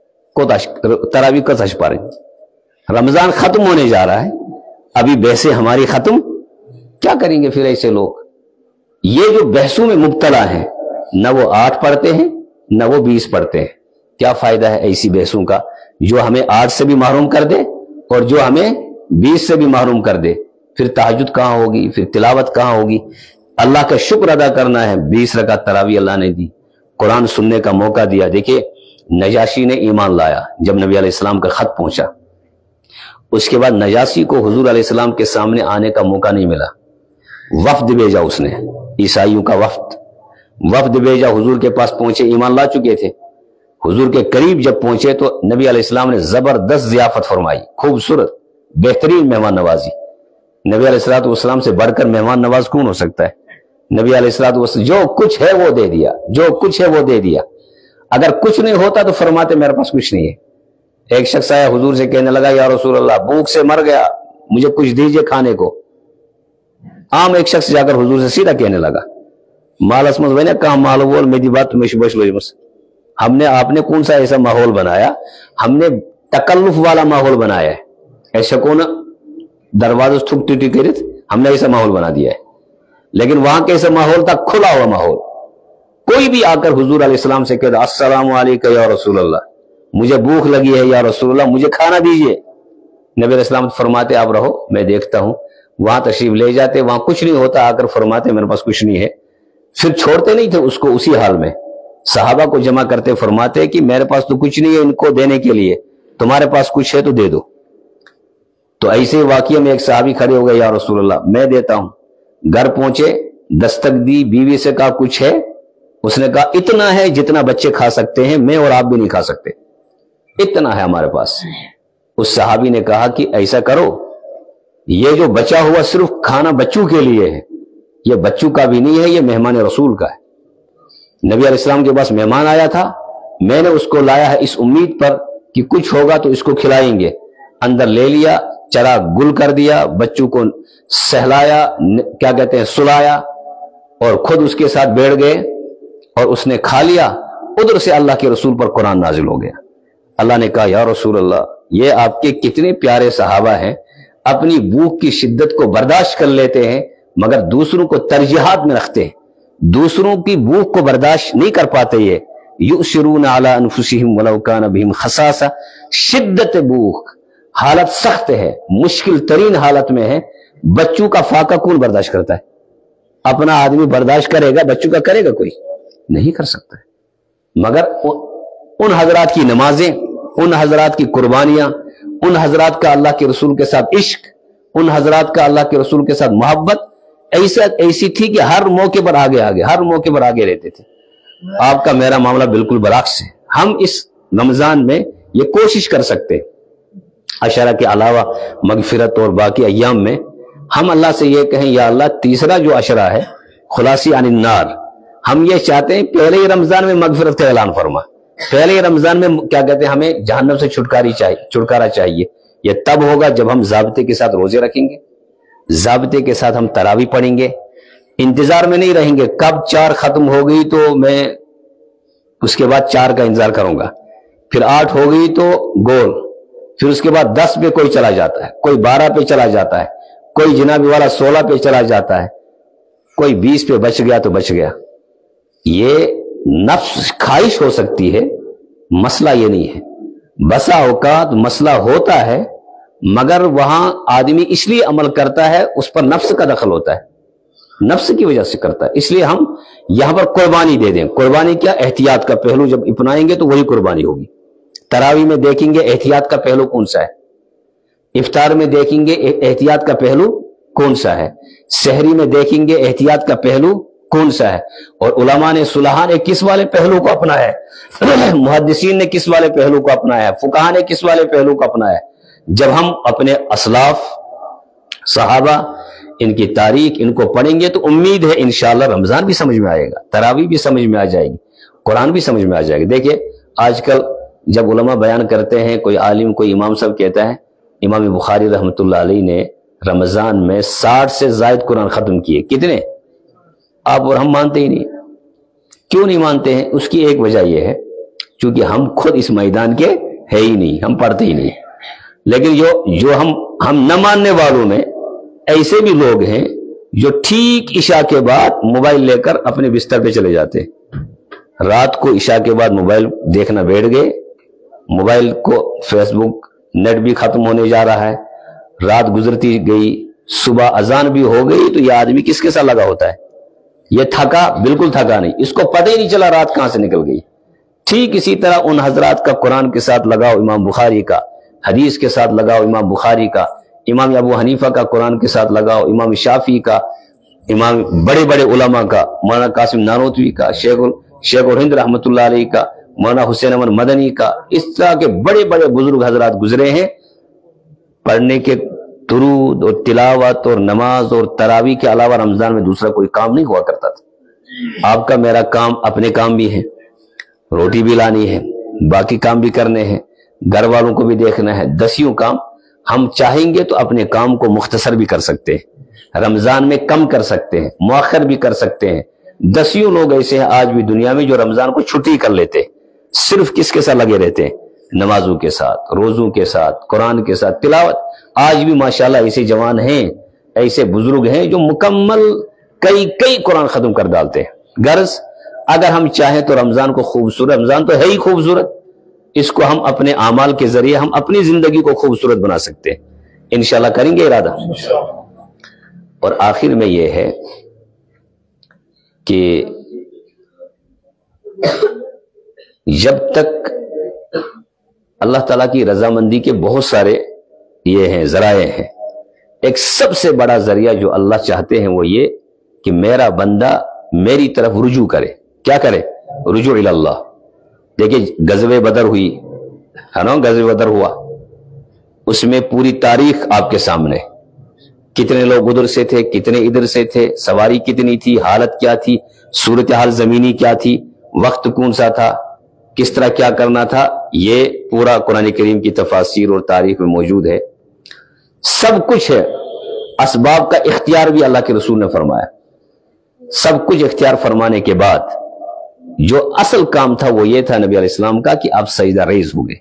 S1: تراویح کو تش پا رہے۔ رمضان ختم ہونے جا رہا ہے، ابھی بحثیں ہماری ختم، کیا کریں گے پھر ایسے لوگ؟ یہ جو بحثوں میں مبتلا ہیں، نہ وہ 8 پڑھتے ہیں نہ وہ 20 پڑھتے ہیں۔ کیا فائدہ ہے ایسی بحثوں کا جو ہمیں 8 سے بھی محروم کر دے اور جو ہمیں 20 سے بھی محروم کر دے؟ پھر تہجد کہاں ہوگی؟ پھر تلاوت کہاں ہوگی؟ اللہ کا شکر ادا کرنا ہے، 20 رکعت تراویح اللہ نے دی، قرآن سننے کا موقع دیا۔ دیکھیے نجاشی نے ایمان لایا جب نبی علیہ السلام کا خط پہنچا، اس کے بعد نجاشی کو حضور علیہ السلام کے سامنے آنے کا موقع نہیں ملا، وفد بھیجا اس نے، عیسائیوں کا وفد بھیجا، حضور کے پاس پہنچے، ایمان لا چکے تھے، حضور کے قریب جب پہنچے تو نبی علیہ السلام نے زبردست ضیافت فرمائی، خوبصورت بہترین مہمان نوازی۔ نبی علیہ السلام سے بڑھ کر مہمان نواز کون ہو سکتا ہے؟ نبی علیہ السلام جو کچھ ہے وہ دے دیا، جو کچھ ہے وہ دے دیا۔ اگر کچھ نہیں ہوتا تو فرماتے میرے پاس کچھ نہیں ہے۔ ایک شخص آیا حضور سے کہنے لگا یا رسول اللہ بھوک سے مر گیا، مجھے کچھ دیجئے کھانے کو۔ عام ایک شخص جا کر حضور سے سیدھا کہنے لگا مال اسمت وینا کہاں مال وول میری بات تمہیں شبش لوجمس، ہم نے آپ نے کون سا ایسا ماحول بنایا؟ ہم نے تکلف والا ماحول بنایا ہے، ایسا کون دروازہ ٹھک ٹٹی کرت، ہم نے ایسا ماحول بنا دیا ہے۔ لیکن وہاں کیسا ماحول تھا؟ کھلا ہوا ماحول۔ کوئی بھی آ کر حضور علیہ السلام سے کہتا السلام علیکم یا رسول اللہ، مجھے بھوک لگی ہے یا رسول اللہ، مجھے کھانا دیجئے۔ نبی علیہ السلام فرماتے آپ رہو میں دیکھتا ہوں، وہاں تشریف لے جاتے، وہاں کچھ نہیں ہوتا، آ کر فرماتے میرے پاس کچھ نہیں ہے، پھر چھوڑتے نہیں تھے اس کو اسی حال میں، صحابہ کو جمع کرتے فرماتے کہ میرے پاس تو کچھ نہیں ہے ان کو دینے کے لیے، تمہارے پاس کچھ ہے تو دے دو۔ تو ایسے واقعے میں ایک صحابی کھڑے ہو گئے یا رسول اللہ میں دیتا ہوں، گھر پہنچے، دستک دی، بیوی سے کہا کچھ ہے؟ اس نے کہا اتنا ہے جتنا بچے کھا سکتے ہیں، میں اور آپ بھی نہیں کھا سکتے، اتنا ہے ہمارے پاس۔ اس صحابی نے کہا کہ ایسا کرو، یہ جو بچا ہوا صرف کھانا بچوں کے لیے ہے، یہ بچوں کا بھی نہیں ہے، یہ مہمان رسول کا ہے۔ نبی علیہ السلام کے پاس مہمان آیا تھا، میں نے اس کو لایا ہے اس امید پر کہ کچھ ہوگا تو اس کو کھلائیں گے، اندر لے لیا، چرا گل کر دیا، بچوں کو سہلایا، کیا کہتے ہیں سلایا، اور خود اس کے ساتھ بیٹھ گئے اور اس نے کھا لیا۔ ادھر سے اللہ کے رسول پر قرآن نازل ہو گیا۔ اللہ نے کہا یا رسول اللہ یہ آپ کے کتنے پیارے صحابہ ہیں، اپنی بھوک کی شدت کو برداشت کر لیتے ہیں مگر دوسروں کو ترجیحات میں رکھتے ہیں، دوسروں کی بھوک کو برداشت نہیں کر پاتے، یہ یؤثرون علی انفسہم ولو کان بہم خصاصہ، شدت بھوک، حالت سخت ہے، مشکل ترین حالت میں ہے، بچوں کا فاقہ کون برداشت کرتا ہے؟ اپنا آدمی برداشت کرے گا، بچوں کا کرے گا کوئی؟ نہیں کر سکتا ہے۔ مگر ان حضرات کی نمازیں، ان حضرات کی قربانیاں، ان حضرات کا اللہ کے رسول کے ساتھ عشق، ان حضرات کا اللہ کے رسول کے ساتھ محبت ایسی تھی کہ ہر موقع پر ہر موقع پر آگے رہتے تھے۔ آپ کا میرا معاملہ بالکل برعکس ہے۔ ہم اس رمضان میں یہ کوشش کر سکتے عشرہ کے علاوہ مغفرت اور باقی ایام میں ہم اللہ سے یہ کہیں، یا اللہ تیسرا جو عشرہ ہے خلاصی عن النار، ہم یہ چاہتے ہیں پہلے ہی رمضان میں مغفرت کا اعلان فرما، پہلے ہی رمضان میں کیا کہتے ہیں ہمیں جہنم سے چھٹکارا چاہیے۔ یہ تب ہوگا جب ہم ضابطے کے ساتھ روزے رکھیں گے، ضابطے کے ساتھ ہم تراویح پڑھیں گے، انتظار میں نہیں رہیں گے کب 4 ختم ہو گئی تو میں اس کے بعد 4 کا انتظار کروں گا، پھر 8 ہو گئی تو گول، پھر اس کے بعد 10 پہ کوئی چلا جاتا ہے، کوئی 12 پہ چلا جاتا ہے، کوئی جناب والا 16 پہ چلا جاتا ہے، کوئی 20 پہ بچ گیا تو بچ گیا۔ یہ نفس خواہش ہو سکتی ہے، مسئلہ یہ نہیں ہے۔ بسا اوقات مسئلہ ہوتا ہے مگر وہاں آدمی اس لیے عمل کرتا ہے، اس پر نفس کا دخل ہوتا ہے، نفس کی وجہ سے کرتا ہے، اس لیے ہم یہاں پر قربانی دے دیں۔ قربانی کیا؟ احتیاط کا پہلو جب اپنائیں گے تو وہی قربانی ہوگی۔ تراویح میں دیکھیں گے احتیاط کا پہلو کون سا ہے، افطار میں دیکھیں گے احتیاط کا پہلو کون سا ہے، سحری میں دیکھیں گے احتیاط کا پہلو کون سا ہے، اور علماء نے صلحاء نے کس والے پہلو کو اپنایا ہے، محدثین نے کس والے پہلو کو اپنایا ہے، فقہاء نے کس والے پہلو کو اپنایا ہے۔ جب ہم اپنے اسلاف صحابہ ان کی تاریخ ان کو پڑھیں گے تو امید ہے انشاءاللہ رمضان بھی سمجھ میں آئے گا، تراویح بھی سمجھ میں آ جائے گی، قرآن بھی سمجھ میں آ جائے گا۔ دیکھیں آج کل جب علماء بیان کرتے ہیں، کوئی عالم کوئی امام صاحب کہتا ہے امام بخاری رحمۃ اللہ علیہ نے رمضان میں 60 سے زائد قرآن ختم کیے، کتنے؟ آپ اور ہم مانتے ہی نہیں۔ کیوں نہیں مانتے ہیں؟ اس کی ایک وجہ یہ ہے چونکہ ہم خود اس میدان کے ہے ہی نہیں، ہم پڑھتے ہی نہیں۔ لیکن جو ہم نہ ماننے والوں میں ایسے بھی لوگ ہیں جو ٹھیک عشاء کے بعد موبائل لے کر اپنے بستر پہ چلے جاتے ہیں، رات کو عشاء کے بعد موبائل دیکھنا بیٹھ گئے، موبائل کو فیس بک نیٹ بھی ختم ہونے جا رہا ہے، رات گزرتی گئی، صبح اذان بھی ہو گئی تو یہ آدمی کس کے ساتھ لگا ہوتا ہے؟ یہ تھکا؟ بالکل تھکا نہیں، اس کو پتہ ہی نہیں چلا رات کہاں سے نکل گئی۔ ٹھیک اسی طرح ان حضرات کا قرآن کے ساتھ لگاؤ امام بخاری کا، حدیث کے ساتھ لگاؤ امام بخاری کا، امام ابو حنیفہ کا قرآن کے ساتھ لگاؤ، امام شافعی کا، امام بڑے بڑے علماء کا، مولانا قاسم نانوتوی کا، شیخ الہند رحمۃ اللہ علیہ کا، مولانا حسین احمد مدنی کا، اس طرح کے بڑے بڑے بزرگ حضرات گزرے ہیں۔ پڑھنے کے درود اور تلاوت اور نماز اور تراویح کے علاوہ رمضان میں دوسرا کوئی کام نہیں ہوا کرتا تھا۔ آپ کا میرا کام، اپنے کام بھی ہیں، روٹی بھی لانی ہے، باقی کام بھی کرنے ہیں، گھر والوں کو بھی دیکھنا ہے، 10 کام۔ ہم چاہیں گے تو اپنے کام کو مختصر بھی کر سکتے ہیں، رمضان میں کم کر سکتے ہیں، مؤخر بھی کر سکتے ہیں۔ 10 لوگ ایسے ہیں آج بھی دنیا میں جو رمضان کو چھٹی کر لیتے، صرف کس کے ساتھ لگے رہتے ہیں؟ نمازوں کے ساتھ، روزوں کے ساتھ، قرآن کے ساتھ، تلاوت۔ آج بھی ماشاءاللہ ایسے جوان ہیں، ایسے بزرگ ہیں جو مکمل کئی قرآن ختم کر ڈالتے ہیں۔ غرض اگر ہم چاہیں تو رمضان کو خوبصورت، رمضان تو ہے ہی خوبصورت، اس کو ہم اپنے اعمال کے ذریعے ہم اپنی زندگی کو خوبصورت بنا سکتے ہیں۔ انشاءاللہ کریں گے ارادہ۔ اور آخر میں یہ ہے کہ جب تک اللہ تعالیٰ کی رضامندی کے بہت سارے یہ ہیں ذرائع ہیں، ایک سب سے بڑا ذریعہ جو اللہ چاہتے ہیں وہ یہ کہ میرا بندہ میری طرف رجوع کرے۔ کیا کرے؟ رجوع اللہ۔ دیکھیں غزوہ بدر ہوئی ہے نا، غزوہ بدر ہوا، اس میں پوری تاریخ آپ کے سامنے، کتنے لوگ ادھر سے تھے، کتنے ادھر سے تھے، سواری کتنی تھی، حالت کیا تھی، صورتحال زمینی کیا تھی، وقت کون سا تھا، کس طرح کیا کرنا تھا، یہ پورا قرآن کریم کی تفاسیر اور تاریخ میں موجود ہے، سب کچھ ہے۔ اسباب کا اختیار بھی اللہ کے رسول نے فرمایا۔ سب کچھ اختیار فرمانے کے بعد جو اصل کام تھا وہ یہ تھا نبی علیہ السلام کا کہ آپ سجدہ ریز ہو گئے،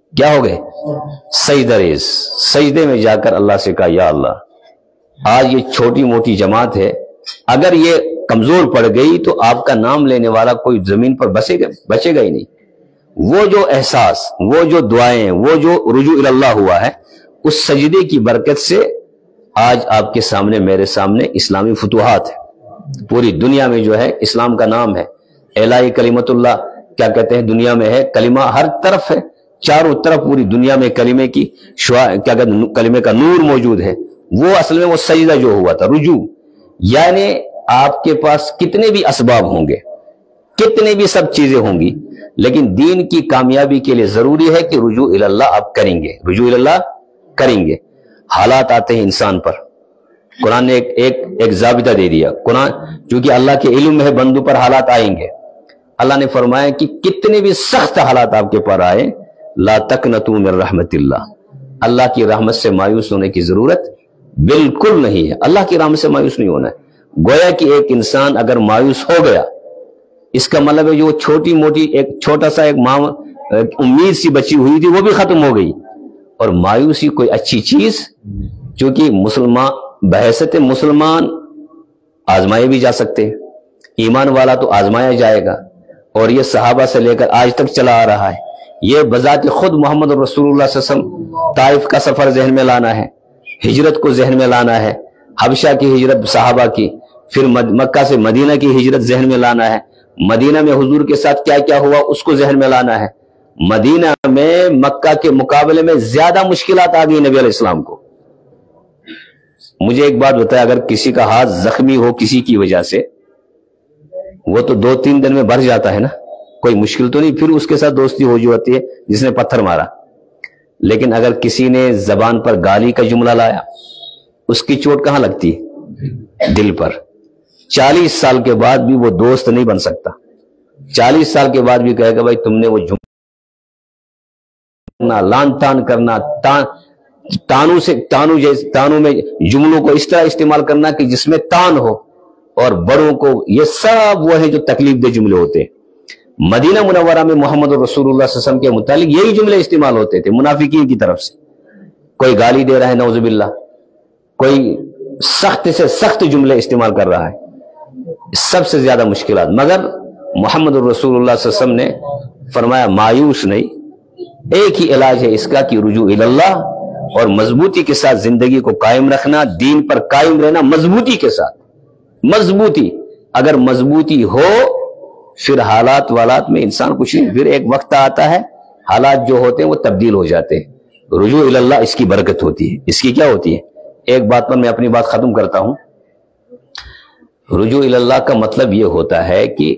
S1: کیا ہو گئے؟ سجدہ ریز. سجدے میں جا کر اللہ سے کہا یا اللہ آج یہ چھوٹی موٹی جماعت ہے، اگر یہ کمزور پڑ گئی تو آپ کا نام لینے والا کوئی زمین پر بچے گا ہی نہیں. وہ جو احساس، وہ جو دعائیں، وہ جو رجوع اللہ ہوا ہے، اس سجدے کی برکت سے آج آپ کے سامنے، میرے سامنے اسلامی فتوحات ہے. پوری دنیا میں جو ہے اسلام کا نام ہے. اعلاء کلمت اللہ کیا کہتے ہیں، دنیا میں ہے، کلمہ ہر طرف ہے، چاروں طرف پوری دنیا میں کلمے کی کیا کہتے ہیں، کلمے کا نور موجود ہے. وہ اصل میں وہ سجدہ جو ہوا تھا، رجوع. یعنی آپ کے پاس کتنے بھی اسباب ہوں گے، کتنے بھی سب چیزیں ہوں گی، لیکن دین کی کامیابی کے لیے ضروری ہے کہ رجوع اللہ آپ کریں گے، رجوع اللہ کریں گے. حالات آتے ہیں انسان پر. قرآن نے ایک ضابطہ دے دیا. قرآن چونکہ اللہ کے علم میں ہے بندوں پر حالات آئیں گے. اللہ نے فرمایا کہ کتنے بھی سخت حالات آپ کے پر آئے، لا تقنطوا من رحمت اللہ، اللہ کی رحمت سے مایوس ہونے کی ضرورت بالکل نہیں ہے. اللہ کی رحمت سے مایوس نہیں ہونا ہے. گویا کہ ایک انسان اگر مایوس ہو گیا، اس کا مطلب ہے جو چھوٹی موٹی ایک چھوٹا سا ایک امید سی بچی ہوئی تھی وہ بھی ختم ہو گئی. اور مایوسی کوئی اچھی چیز، چونکہ مسلمان بحیثیت مسلمان آزمائے بھی جا سکتے ہیں، ایمان والا تو آزمایا جائے گا، اور یہ صحابہ سے لے کر آج تک چلا آ رہا ہے. یہ بذات خود محمد رسول اللہ صلی اللہ علیہ وسلم طائف کا سفر ذہن میں لانا ہے، ہجرت کو ذہن میں لانا ہے، حبشہ کی ہجرت صحابہ کی، پھر مکہ سے مدینہ کی ہجرت ذہن میں لانا ہے، مدینہ میں حضور کے ساتھ کیا کیا ہوا اس کو ذہن میں لانا ہے. مدینہ میں مکہ کے مقابلے میں زیادہ مشکلات آ گئی نبی علیہ السلام کو. مجھے ایک بات بتایا، اگر کسی کا ہاتھ زخمی ہو کسی کی وجہ سے، وہ تو 2-3 دن میں بھر جاتا ہے نا، کوئی مشکل تو نہیں، پھر اس کے ساتھ دوستی ہو جاتی ہے جس نے پتھر مارا. لیکن اگر کسی نے زبان پر گالی کا جملہ لایا، اس کی چوٹ کہاں لگتی ہے؟ دل پر. 40 سال کے بعد بھی وہ دوست نہیں بن سکتا. 40 سال کے بعد بھی کہے گا بھائی تم نے وہ لان تان کرنا، تانوں میں جملوں کو اس طرح استعمال کرنا کہ جس میں تان ہو، اور بڑوں کو، یہ سب وہ ہے جو تکلیف دہ جملے ہوتے ہیں. مدینہ منورہ میں محمد رسول اللہ صلی اللہ علیہ وسلم کے متعلق یہی جملے استعمال ہوتے تھے منافقین کی طرف سے. کوئی گالی دے رہا ہے نعوذ باللہ، کوئی سخت سے سخت جملے استعمال کر رہا ہے، سب سے زیادہ مشکلات. مگر محمد رسول اللہ صلی اللہ علیہ وسلم نے فرمایا مایوس نہیں، ایک ہی علاج ہے اس کا کہ رجوع اللہ، اور مضبوطی کے ساتھ زندگی کو قائم رکھنا، دین پر قائم رہنا مضبوطی کے ساتھ. مضبوطی، اگر مضبوطی ہو پھر حالات والات میں انسان کچھ نہیں، پھر ایک وقت آتا ہے حالات جو ہوتے ہیں وہ تبدیل ہو جاتے ہیں. رجوع اللہ اس کی برکت ہوتی ہے. اس کی کیا ہوتی ہے؟ ایک بات پر میں اپنی بات ختم کرتا ہوں. رجوع اللہ کا مطلب یہ ہوتا ہے کہ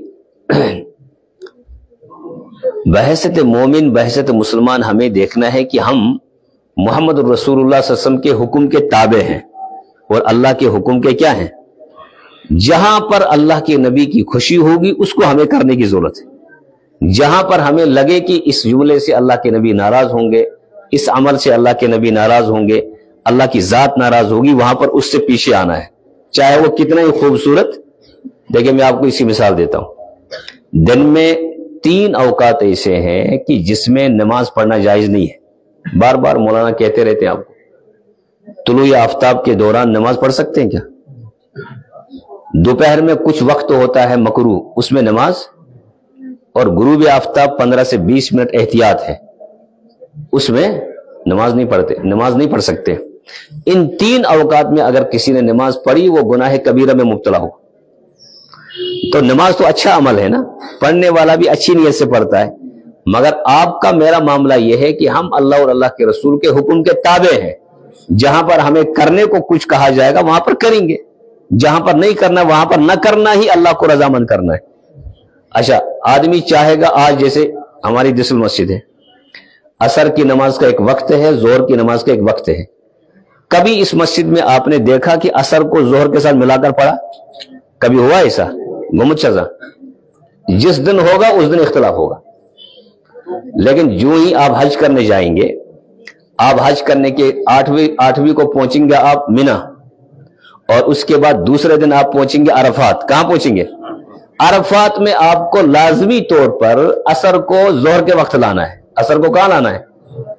S1: بحیثیت مومن، بحیثیت مسلمان ہمیں دیکھنا ہے کہ ہم محمد رسول اللہ صلی اللہ علیہ وسلم کے حکم کے تابع ہیں، اور اللہ کے حکم کے کیا ہیں. جہاں پر اللہ کے نبی کی خوشی ہوگی اس کو ہمیں کرنے کی ضرورت ہے. جہاں پر ہمیں لگے کہ اس جملے سے اللہ کے نبی ناراض ہوں گے، اس عمل سے اللہ کے نبی ناراض ہوں گے، اللہ کی ذات ناراض ہوگی، وہاں پر اس سے پیچھے آنا ہے، چاہے وہ کتنا ہی خوبصورت. دیکھیں میں آپ کو اسی مثال دیتا ہوں. دن میں 3 اوقات ایسے ہیں کہ جس میں نماز پڑھنا جائز نہیں ہے. بار بار مولانا کہتے رہتے ہیں آپ کو. طلوع آفتاب کے دوران نماز پڑھ سکتے ہیں کیا؟ دوپہر میں کچھ وقت ہوتا ہے مکروہ، اس میں نماز، اور غروب آفتاب 15 سے 20 منٹ احتیاط ہے، اس میں نماز نہیں پڑھ سکتے. ان 3 اوقات میں اگر کسی نے نماز پڑھی وہ گناہ کبیرہ میں مبتلا ہو. تو نماز تو اچھا عمل ہے نا، پڑھنے والا بھی اچھی نیت سے پڑھتا ہے، مگر آپ کا میرا معاملہ یہ ہے کہ ہم اللہ اور اللہ کے رسول کے حکم کے تابع ہیں. جہاں پر ہمیں کرنے کو کچھ کہا جائے گا وہاں پر کریں گے، جہاں پر نہیں کرنا وہاں پر نہ کرنا ہی اللہ کو رضامند کرنا ہے. اچھا آدمی چاہے گا، آج جیسے ہماری دسل مسجد ہے، عصر کی نماز کا ایک وقت ہے، ظہر کی نماز کا ایک وقت ہے. کبھی اس مسجد میں آپ نے دیکھا کہ عصر کو ظہر کے ساتھ ملا کر پڑھا؟ کبھی ہوا ایسا؟ محمد شاہ جس دن ہوگا اس دن اختلاف ہوگا. لیکن جو ہی آپ حج کرنے جائیں گے، آپ حج کرنے کے 8ویں کو پہنچیں گے آپ مینا، اور اس کے بعد دوسرے دن آپ پہنچیں گے عرفات. کہاں پہنچیں گے؟ عرفات میں آپ کو لازمی طور پر عصر کو ظہر کے وقت لانا ہے. عصر کو کہاں لانا ہے؟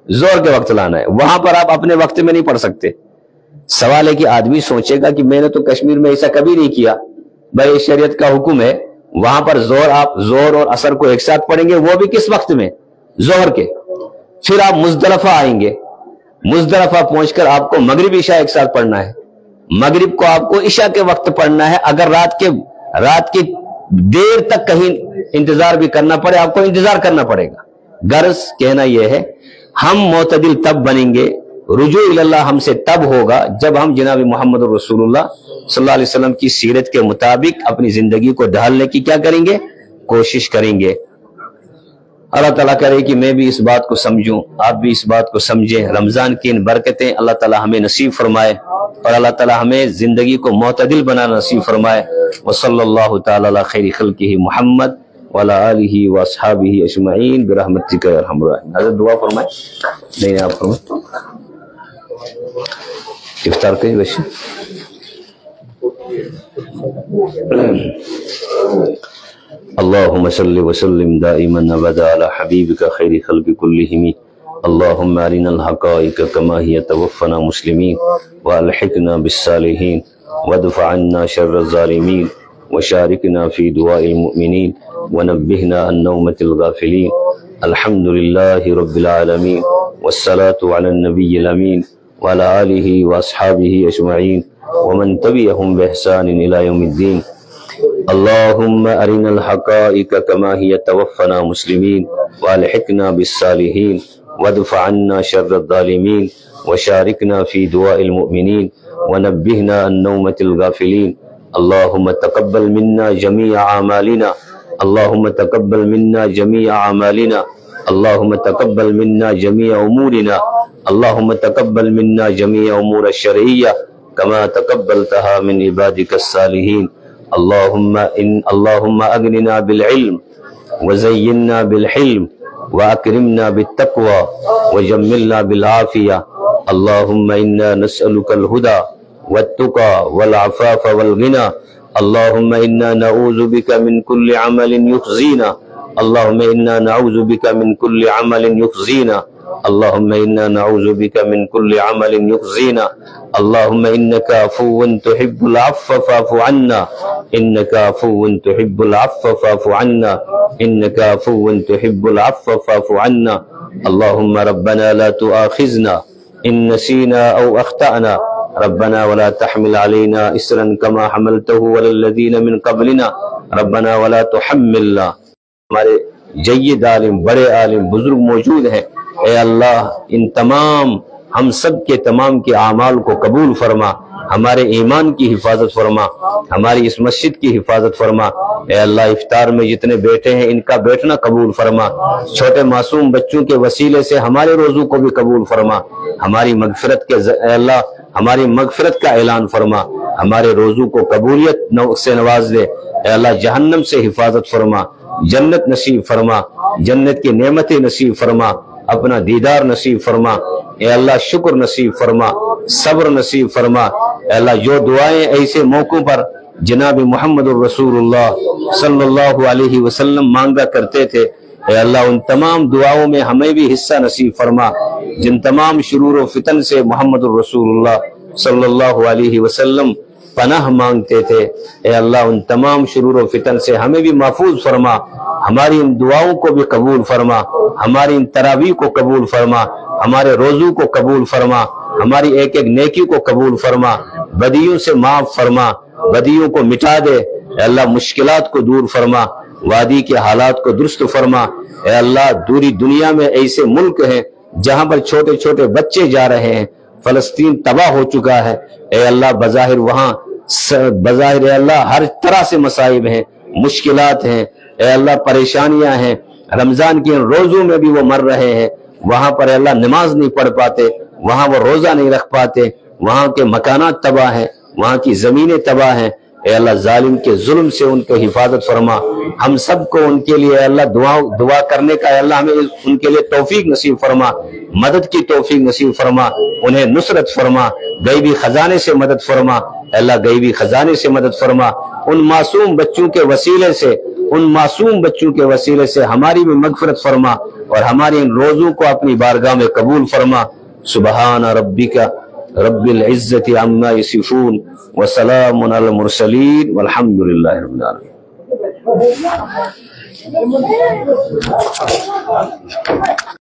S1: زور کے وقت لانا ہے، وہاں پر آپ اپنے وقت میں نہیں پڑھ سکتے۔ سوال ہے کہ آدمی سوچے گا کہ میں نے تو کشمیر میں ایسا کبھی نہیں کیا، بھائی شریعت کا حکم ہے، وہاں پر آپ زور اور عصر کو ایک ساتھ پڑھیں گے، وہ بھی کس وقت میں؟ زہر کے۔ پھر آپ مزدلفہ آئیں گے، مزدلفہ پہنچ کر آپ کو مغرب عشاء ایک ساتھ پڑھنا ہے، مغرب کو آپ کو عشاء کے وقت پڑھنا ہے۔ اگر رات کی دیر تک کہیں انتظار بھی کرنا پڑے، آپ کو انتظار کرنا پڑے گا۔ غرض کہنا یہ ہے، ہم معتدل تب بنیں گے، رجوع اللہ ہم سے تب ہوگا جب ہم جناب محمد رسول اللہ صلی اللہ علیہ وسلم کی سیرت کے مطابق اپنی زندگی کو ڈھالنے کی کیا کریں گے؟ کوشش کریں گے۔ اللہ تعالیٰ کرے کہ میں بھی اس بات کو سمجھوں، آپ بھی اس بات کو سمجھیں۔ رمضان کی ان برکتیں اللہ تعالیٰ ہمیں نصیب فرمائے، اور اللہ تعالیٰ ہمیں زندگی کو معتدل بنانا نصیب فرمائے۔ وصلی اللہ تعالیٰ علی خیر خلقہ محمد وعلی آلہ واصحابہ اجمعین برحمتک یا ارحم الراحمین۔ حضرت دعا فرمائے۔ نہیں آپ فرمائے، افطار کہیں بچے۔ اللهم صل وسلم دائما ابدا على حبيبك خير خلق كلهم اللهم ارنا الحقائق كما هي توفنا مسلمين والحقنا بالصالحين وادفع عنا شر الظالمين وشاركنا في دعاء المؤمنين ونبهنا عن نومة الغافلين الحمد لله رب العالمين والصلاة على النبي الأمين وعلى آله وأصحابه أجمعين ومن تبعهم بإحسان إلى يوم الدين اللهم أرنا الحقائق كما هي توفنا مسلمين والحقنا بالصالحين وادفع عنا شر الظالمين وشاركنا في دعاء المؤمنين ونبهنا عن نومة الغافلين اللهم تقبل منا جميع أعمالنا اللهم تقبل منا جميع أعمالنا اللهم تقبل منا جميع أمورنا اللهم تقبل منا جميع أمور الشرعية كما تقبلتها من عبادك الصالحين اللهم أغننا بالعلم وزينا بالحلم وأكرمنا بالتقوى وجملنا بالعافية اللهم إنا نسألك الهدى والتقى والعفاف والغنى اللهم إنا نعوذ بك من كل عمل يخزينا اللهم إنا نعوذ بك من كل عمل يخزينا اللهم إنا نعوذ بك من كل عمل يخزينا اللهم إنك عفو تحب العفو فاعف عنا إنك عفو تحب العفو فاعف عنا إنك عفو تحب العفو فاعف عنا اللهم ربنا لا تؤاخذنا إن نسينا أو أخطأنا ربنا ولا تحمل علينا إسرا كما حملته على الذين من قبلنا ربنا ولا تحملنا۔ ہمارے جید عالم، بڑے عالم، بزرگ موجود ہیں، اے اللہ ان تمام ہم سب کے تمام کے اعمال کو قبول فرما، ہمارے ایمان کی حفاظت فرما، ہماری اس مسجد کی حفاظت فرما۔ اے اللہ افطار میں جتنے بیٹھے ہیں ان کا بیٹھنا قبول فرما، چھوٹے معصوم بچوں کے وسیلے سے ہمارے روزوں کو بھی قبول فرما، ہماری مغفرت کے اے اللہ ہماری مغفرت کا اعلان فرما، ہمارے روزوں کو قبولیت سے نواز دے۔ اے اللہ جہنم سے حفاظت فرما، جنت نصیب فرما، جنت کی نعمتیں نصیب فرما، اپنا دیدار نصیب فرما۔ اے اللہ شکر نصیب فرما، صبر نصیب فرما۔ اے اللہ جو دعائیں ایسے موقعوں پر جناب محمد الرسول اللہ صلی اللہ علیہ وسلم مانگا کرتے تھے، اے اللہ ان تمام دعاؤں میں ہمیں بھی حصہ نصیب فرما۔ جن تمام شرور و فتن سے محمد الرسول اللہ صلی اللہ علیہ وسلم پناہ مانگتے تھے، اے اللہ ان تمام شرور و فتن سے ہمیں بھی محفوظ فرما، ہماری ان دعاؤں کو بھی قبول فرما، ہماری ان تراویح کو قبول فرما، ہمارے روزوں کو قبول فرما، ہماری ایک ایک نیکی کو قبول فرما، بدیوں سے معاف فرما، بدیوں کو مٹا دے۔ اے اللہ مشکلات کو دور فرما، وادی کے حالات کو درست فرما۔ اے اللہ دوری دنیا میں ایسے ملک ہیں جہاں پر چھوٹے چھوٹے بچے جا رہے ہیں، فلسطین تباہ ہو چکا ہے، اے اللہ بظاہر وہاں بظاہر اے اللہ ہر طرح سے مصائب ہیں، مشکلات ہیں، اے اللہ پریشانیاں ہیں، رمضان کے روزوں میں بھی وہ مر رہے ہیں، وہاں پر اے اللہ نماز نہیں پڑھ پاتے، وہاں وہ روزہ نہیں رکھ پاتے، وہاں کے مکانات تباہ ہیں، وہاں کی زمینیں تباہ ہیں۔ اے اللہ ظالم کے ظلم سے ان کو حفاظت فرما، ہم سب کو ان کے لیے اے اللہ دعا کرنے کا اے اللہ ہمیں ان کے لیے توفیق نصیب فرما، مدد کی توفیق نصیب فرما، انہیں نصرت فرما، غیبی خزانے سے مدد فرما، اے اللہ غیبی خزانے سے مدد فرما، ان معصوم بچوں کے وسیلے سے، ان معصوم بچوں کے وسیلے سے ہماری بھی مغفرت فرما اور ہماری ان روزوں کو اپنی بارگاہ میں قبول فرما۔ سبحان ربک رب العزت عما یصفون وسلام علی المرسلین والحمد للہ رب العالمین۔